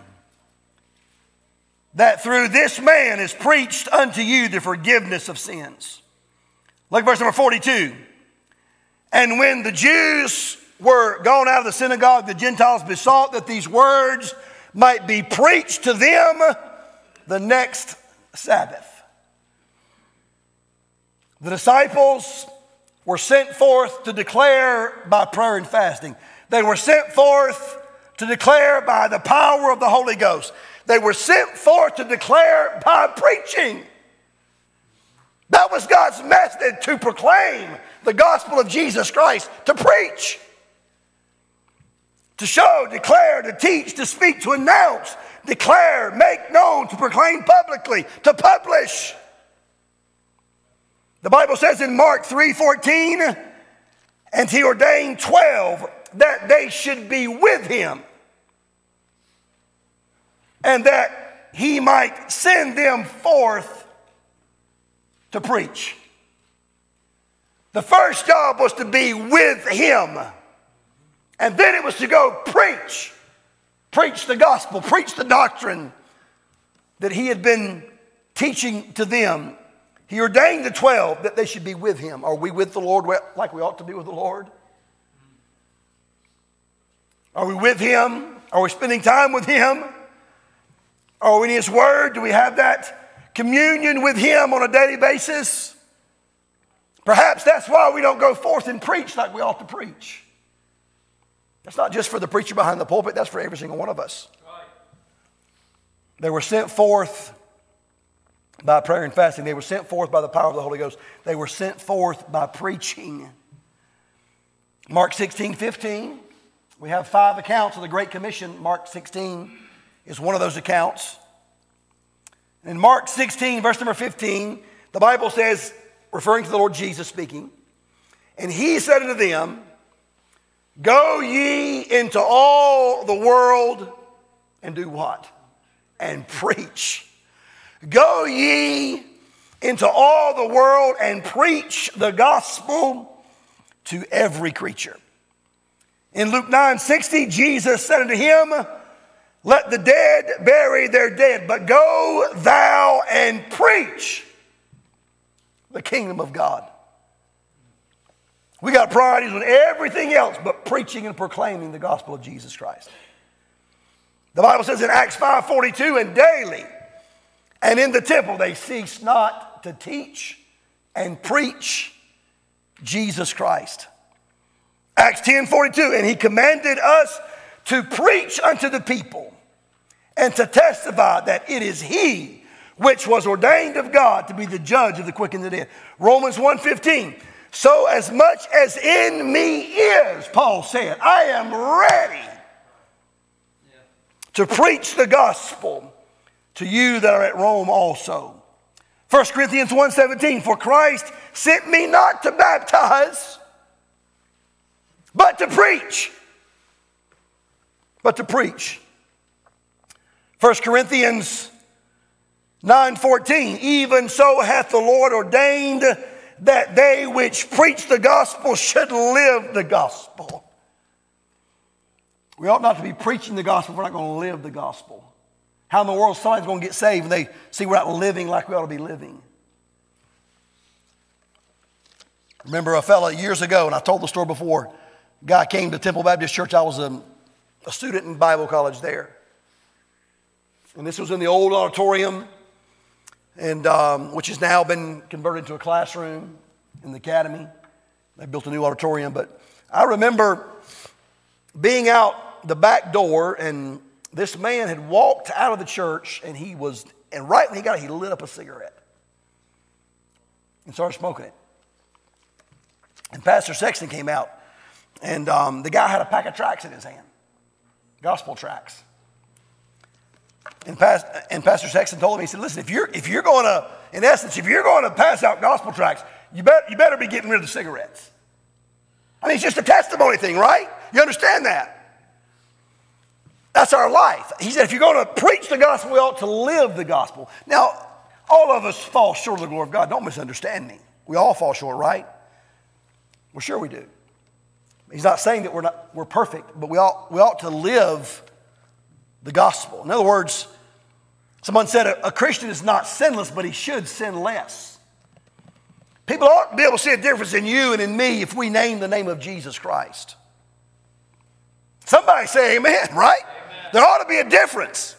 that through this man is preached unto you the forgiveness of sins. Look at verse number 42. And when the Jews were gone out of the synagogue, the Gentiles besought that these words might be preached to them the next Sabbath. The disciples were sent forth to declare by prayer and fasting. They were sent forth to declare by the power of the Holy Ghost. They were sent forth to declare by preaching. That was God's method to proclaim the gospel of Jesus Christ, to preach, to show, declare, to teach, to speak, to announce, declare, make known, to proclaim publicly, to publish. The Bible says in Mark 3:14, and He ordained 12 that they should be with Him, and that He might send them forth to preach. The first job was to be with Him, and then it was to go preach. Preach the gospel, preach the doctrine that He had been teaching to them. He ordained the 12 that they should be with Him. Are we with the Lord like we ought to be with the Lord? Are we with Him? Are we spending time with Him? Are we in His Word? Do we have that communion with Him on a daily basis? Perhaps that's why we don't go forth and preach like we ought to preach. That's not just for the preacher behind the pulpit. That's for every single one of us. Right. They were sent forth by prayer and fasting. They were sent forth by the power of the Holy Ghost. They were sent forth by preaching. Mark 16:15. We have 5 accounts of the Great Commission. Mark 16 is one of those accounts. In Mark 16, verse number 15, the Bible says, referring to the Lord Jesus speaking, and He said unto them, go ye into all the world and do what? And preach. Go ye into all the world and preach the gospel to every creature. In Luke 9:60, Jesus said unto him, let the dead bury their dead, but go thou and preach the kingdom of God. We got priorities on everything else but preaching and proclaiming the gospel of Jesus Christ. The Bible says in Acts 5:42, and daily and in the temple they ceased not to teach and preach Jesus Christ. Acts 10:42, and He commanded us to preach unto the people and to testify that it is He which was ordained of God to be the judge of the quick and the dead. Romans 1:15, so as much as in me is, Paul said, I am ready to preach the gospel to you that are at Rome also. 1 Corinthians 1:17, for Christ sent me not to baptize, but to preach. But to preach. 1 Corinthians 9:14, even so hath the Lord ordained that they which preach the gospel should live the gospel. We ought not to be preaching the gospel if we're not going to live the gospel. How in the world is somebody's going to get saved and they see we're not living like we ought to be living? Remember a fellow years ago, and I told the story before, guy came to Temple Baptist Church. I was a student in Bible college there. And this was in the old auditorium, and which has now been converted into a classroom in the academy. They built a new auditorium. But I remember being out the back door, and this man had walked out of the church, and right when he got it, he lit up a cigarette and started smoking it. And Pastor Sexton came out, and the guy had a pack of tracts in his hand, gospel tracts. And Pastor Sexton told him, he said, listen, if you're going to, in essence, if you're going to pass out gospel tracts, you better be getting rid of the cigarettes. I mean, it's just a testimony thing, right? You understand that? That's our life. He said, if you're going to preach the gospel, we ought to live the gospel. Now, all of us fall short of the glory of God. Don't misunderstand me. We all fall short, right? Well, sure we do. He's not saying that we're perfect, but we ought to live the gospel. In other words, someone said a Christian is not sinless, but he should sin less. People ought to be able to see a difference in you and in me if we name the name of Jesus Christ. Somebody say amen, right? Amen. There ought to be a difference.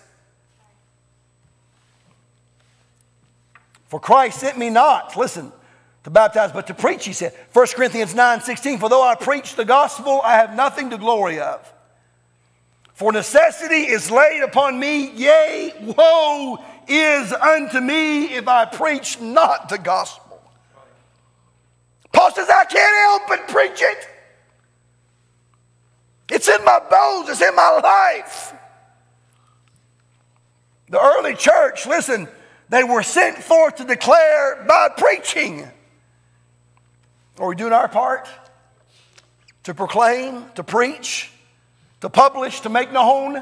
For Christ sent me not, listen, to baptize, but to preach, he said. 1 Corinthians 9:16, for though I preach the gospel, I have nothing to glory of. For necessity is laid upon me, yea, woe is unto me if I preach not the gospel. Paul says, I can't help but preach it. It's in my bones, it's in my life. The early church, listen, they were sent forth to declare by preaching. Are we doing our part? To proclaim, to preach, to publish, to make known?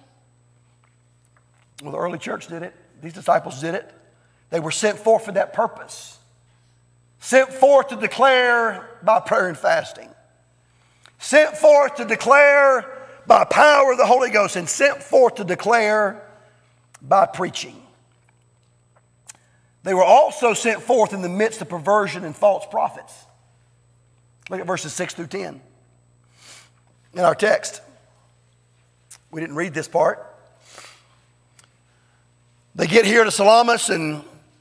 Well, the early church did it. These disciples did it. They were sent forth for that purpose. Sent forth to declare by prayer and fasting. Sent forth to declare by power of the Holy Ghost. And sent forth to declare by preaching. They were also sent forth in the midst of perversion and false prophets. Look at verses 6 through 10 in our text. We didn't read this part. They get here to Salamis, and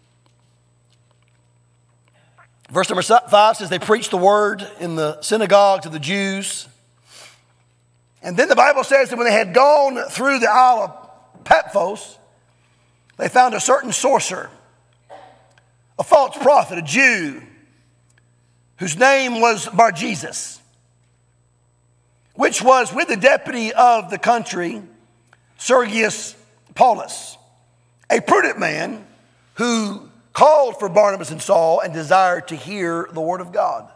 verse number 5 says they preached the word in the synagogues of the Jews. And then the Bible says that when they had gone through the Isle of Paphos, they found a certain sorcerer, a false prophet, a Jew, whose name was Bar-Jesus, which was with the deputy of the country, Sergius Paulus, a prudent man who called for Barnabas and Saul and desired to hear the word of God.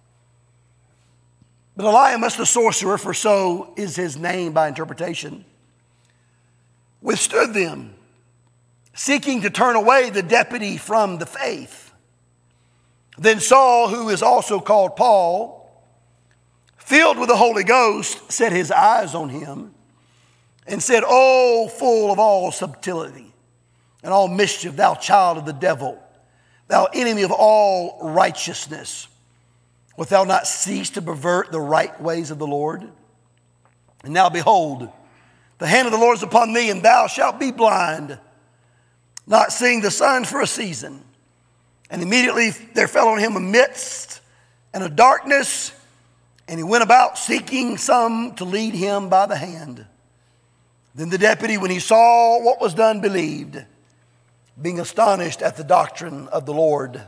But Elymas, the sorcerer, for so is his name by interpretation, withstood them, seeking to turn away the deputy from the faith. Then Saul, who is also called Paul, filled with the Holy Ghost, set his eyes on him and said, O full of all subtlety and all mischief, thou child of the devil, thou enemy of all righteousness, wilt thou not cease to pervert the right ways of the Lord? And now behold, the hand of the Lord is upon thee, and thou shalt be blind, not seeing the sun for a season. And immediately there fell on him a mist and a darkness, and he went about seeking some to lead him by the hand. Then the deputy, when he saw what was done, believed, being astonished at the doctrine of the Lord.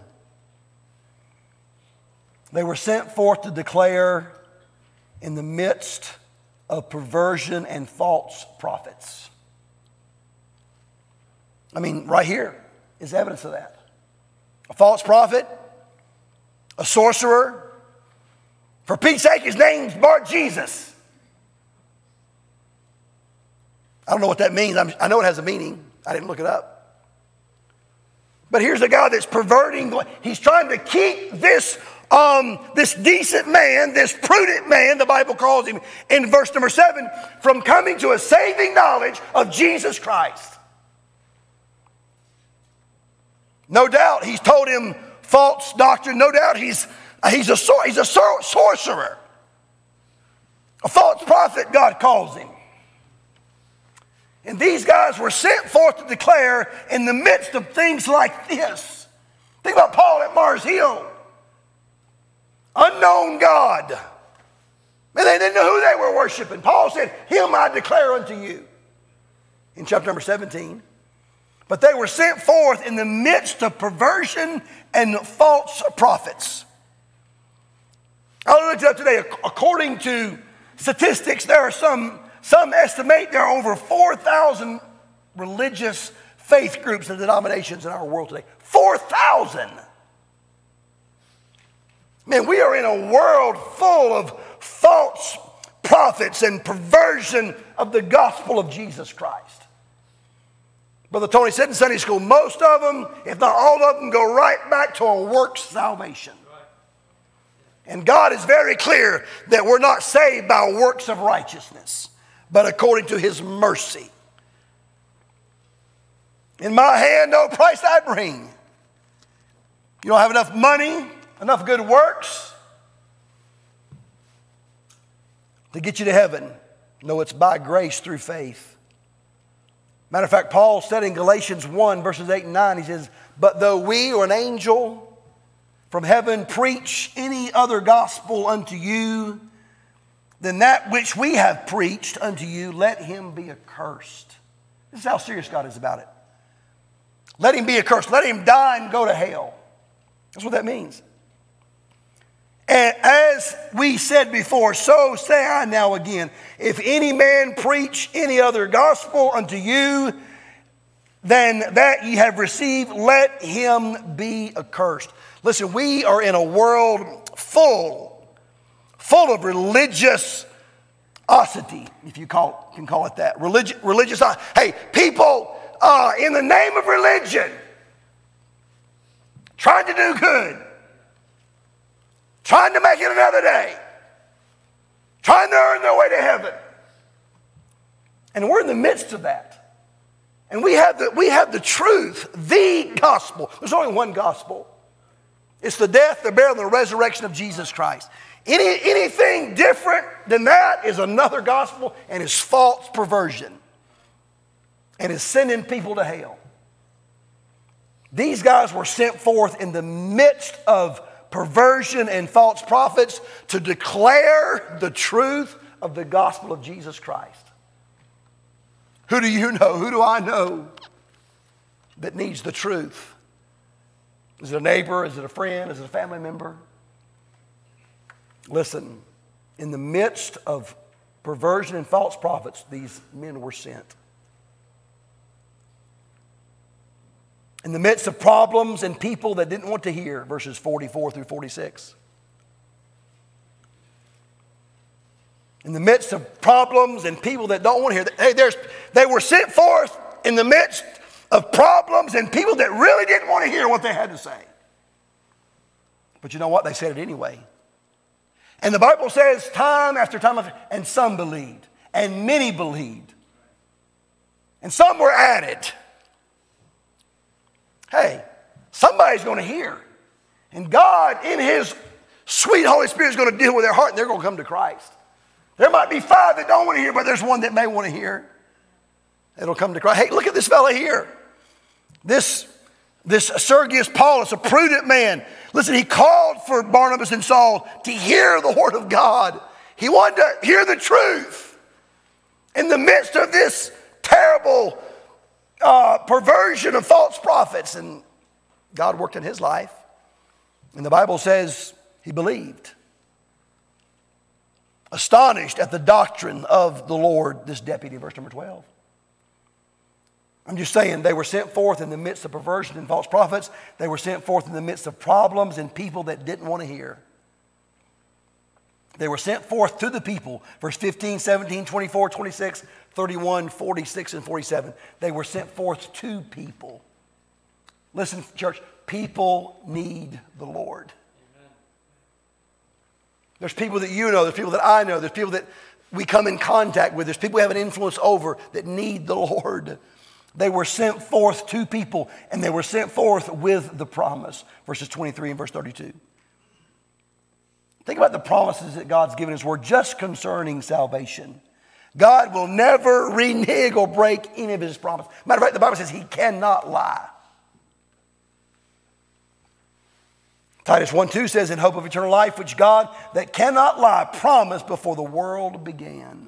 They were sent forth to declare in the midst of perversion and false prophets. I mean, right here is evidence of that. A false prophet, a sorcerer. For Pete's sake, his name's Bar-Jesus. I don't know what that means. I know it has a meaning. I didn't look it up. But here's a guy that's perverting. He's trying to keep this decent man, this prudent man, the Bible calls him in verse number 7, from coming to a saving knowledge of Jesus Christ. No doubt he's told him false doctrine. No doubt he's a sorcerer. A false prophet, God calls him. And these guys were sent forth to declare in the midst of things like this. Think about Paul at Mars Hill. Unknown God. And they didn't know who they were worshiping. Paul said, him I declare unto you. In chapter number 17. But they were sent forth in the midst of perversion and false prophets. I looked it up today. According to statistics, there are some estimate there are over 4,000 religious faith groups and denominations in our world today. 4,000. Man, we are in a world full of false prophets and perversion of the gospel of Jesus Christ. Brother Tony said in Sunday school, most of them, if not all of them, go right back to a works salvation. And God is very clear that we're not saved by works of righteousness, but according to his mercy. In my hand, no price I bring. You don't have enough money, enough good works to get you to heaven. No, it's by grace through faith. Matter of fact, Paul said in Galatians 1, verses 8 and 9, he says, but though we or an angel from heaven preach any other gospel unto you than that which we have preached unto you, let him be accursed. This is how serious God is about it. Let him be accursed. Let him die and go to hell. That's what that means. And as we said before, so say I now again, if any man preach any other gospel unto you than that ye have received, let him be accursed. Listen, we are in a world full of religiosity, if you can call it that. Religious. Hey, people in the name of religion, trying to do good. Trying to make it another day. Trying to earn their way to heaven. And we're in the midst of that. And we have the truth, the gospel. There's only one gospel. It's the death, the burial, and the resurrection of Jesus Christ. Anything different than that is another gospel and is false perversion. And is sending people to hell. These guys were sent forth in the midst of perversion and false prophets to declare the truth of the gospel of Jesus Christ. Who do you know? Who do I know that needs the truth? Is it a neighbor? Is it a friend? Is it a family member? Listen, in the midst of perversion and false prophets, these men were sent. In the midst of problems and people that didn't want to hear, verses 44 through 46. In the midst of problems and people that don't want to hear. Hey, they were sent forth in the midst of problems and people that really didn't want to hear what they had to say. But you know what? They said it anyway. And the Bible says time after time, and some believed, and many believed. And some were added. Hey, somebody's going to hear. And God, in his sweet Holy Spirit, is going to deal with their heart, and they're going to come to Christ. There might be 5 that don't want to hear, but there's one that may want to hear. It'll come to Christ. Hey, look at this fella here. This Sergius Paulus, a prudent man. Listen, he called for Barnabas and Saul to hear the word of God. He wanted to hear the truth. In the midst of this terrible perversion of false prophets, and God worked in his life. And the Bible says he believed. Astonished at the doctrine of the Lord, this deputy, verse number 12. I'm just saying, they were sent forth in the midst of perversion and false prophets. They were sent forth in the midst of problems and people that didn't want to hear. They were sent forth to the people. Verse 15, 17, 24, 26, 31, 46, and 47. They were sent forth to people. Listen, church, people need the Lord. Amen. There's people that you know. There's people that I know. There's people that we come in contact with. There's people we have an influence over that need the Lord. They were sent forth to people, and they were sent forth with the promise. Verses 23 and verse 32. Think Think about the promises that God's given His Word just concerning salvation. God will never renege or break any of His promises. Matter of fact, the Bible says He cannot lie. Titus 1:2 says, in hope of eternal life, which God that cannot lie promised before the world began.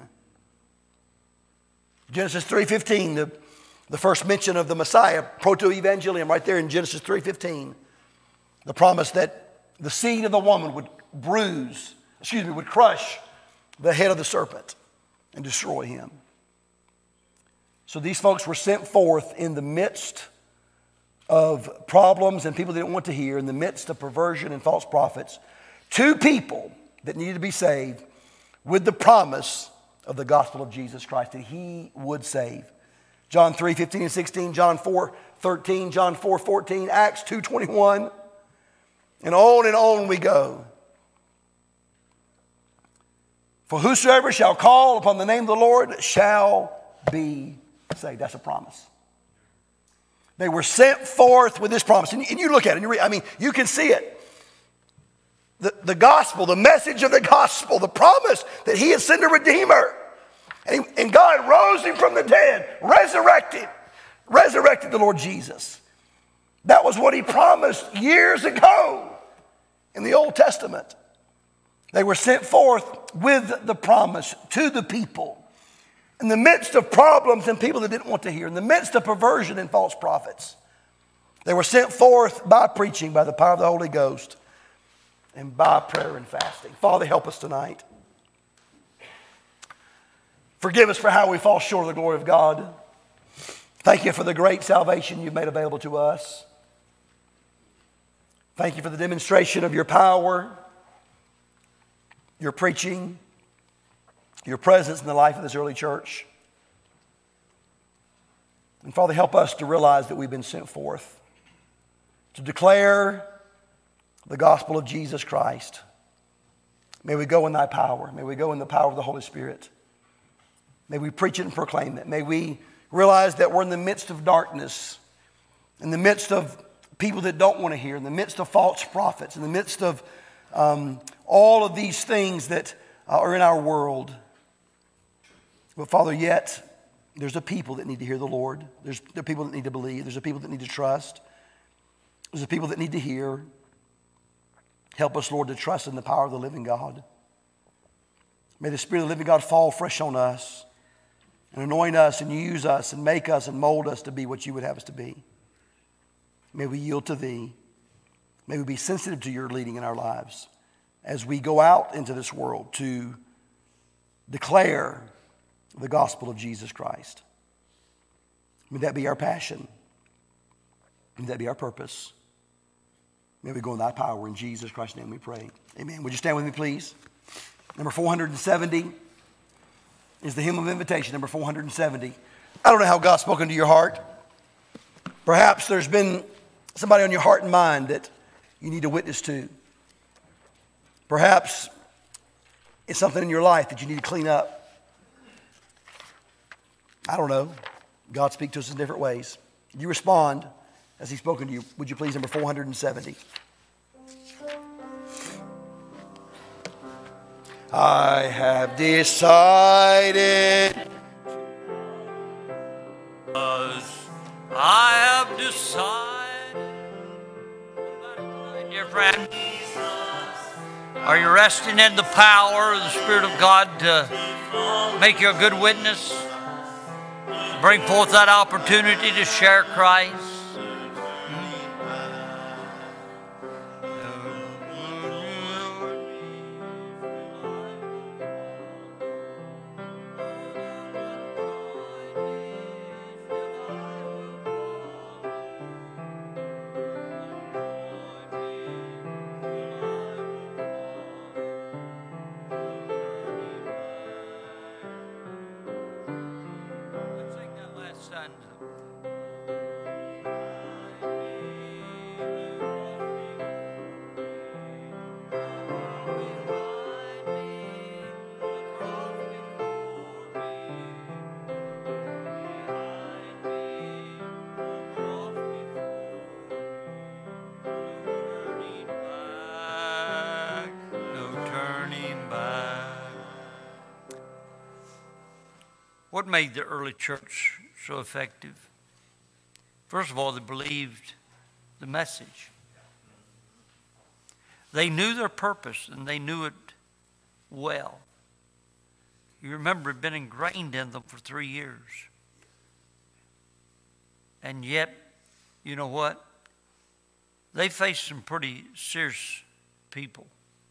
Genesis 3:15, the first mention of the Messiah, proto-evangelium, right there in Genesis 3:15. The promise that the seed of the woman would crush the head of the serpent and destroy him. So these folks were sent forth in the midst of problems and people they didn't want to hear, in the midst of perversion and false prophets, to people that needed to be saved with the promise of the gospel of Jesus Christ, that He would save. John 3:15 and 16, John 4:13, John 4:14, Acts 2:21, and on we go. For whosoever shall call upon the name of the Lord shall be saved. That's a promise. They were sent forth with this promise. And you look at it and you read, you can see it. The gospel, the message of the gospel, the promise that He had sent a Redeemer. And God rose Him from the dead, resurrected the Lord Jesus. That was what He promised years ago in the Old Testament. They were sent forth with the promise to the people. In the midst of problems and people that didn't want to hear, in the midst of perversion and false prophets, they were sent forth by preaching, by the power of the Holy Ghost, and by prayer and fasting. Father, help us tonight. Forgive us for how we fall short of the glory of God. Thank You for the great salvation You've made available to us. Thank You for the demonstration of Your power, Your preaching, Your presence in the life of this early church. And Father, help us to realize that we've been sent forth to declare the gospel of Jesus Christ. May we go in Thy power. May we go in the power of the Holy Spirit. May we preach it and proclaim it. May we realize that we're in the midst of darkness, in the midst of people that don't want to hear, in the midst of false prophets, in the midst of all of these things that are in our world. But Father, yet there's a people that need to hear the Lord. There are people that need to believe. There's a people that need to trust. There's a people that need to hear. Help us, Lord, to trust in the power of the living God. May the Spirit of the living God fall fresh on us and anoint us and use us and make us and mold us to be what You would have us to be. May we yield to Thee. May we be sensitive to Your leading in our lives as we go out into this world to declare the gospel of Jesus Christ. May that be our passion. May that be our purpose. May we go in Thy power. In Jesus Christ's name we pray. Amen. Would you stand with me, please? Number 470 is the hymn of invitation, number 470. I don't know how God's spoken to your heart. Perhaps there's been somebody on your heart and mind that you need to witness to. Perhaps it's something in your life that you need to clean up. I don't know. God speaks to us in different ways. You respond as He's spoken to you. Would you please, number 470? I have decided. I have decided. Dear friend, are you resting in the power of the Spirit of God to make you a good witness? Bring forth that opportunity to share Christ? What made the early church so effective? First of all, they believed the message. They knew their purpose, and they knew it well. You remember it had been ingrained in them for 3 years. And yet, you know what? They faced some pretty serious people.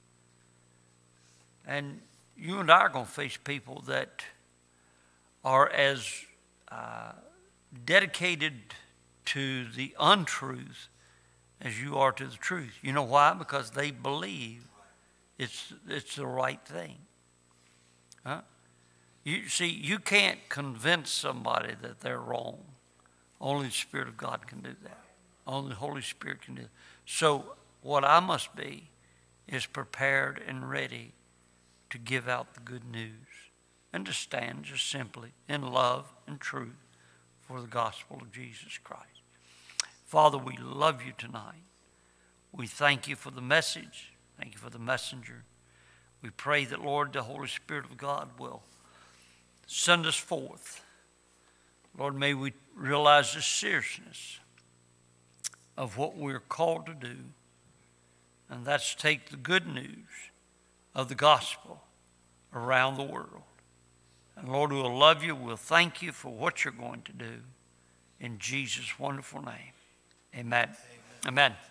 And you and I are going to face people that are as dedicated to the untruth as you are to the truth. You know why? Because they believe it's the right thing. Huh? You see, you can't convince somebody that they're wrong. Only the Spirit of God can do that. Only the Holy Spirit can do that. So what I must be is prepared and ready to give out the good news and to stand just simply in love and truth for the gospel of Jesus Christ. Father, we love you tonight. We thank you for the message. Thank you for the messenger. We pray that, Lord, the Holy Spirit of God will send us forth. Lord, may we realize the seriousness of what we're called to do, and that's take the good news of the gospel around the world. And Lord, we'll love you. We'll thank you for what you're going to do. In Jesus' wonderful name, amen. Amen.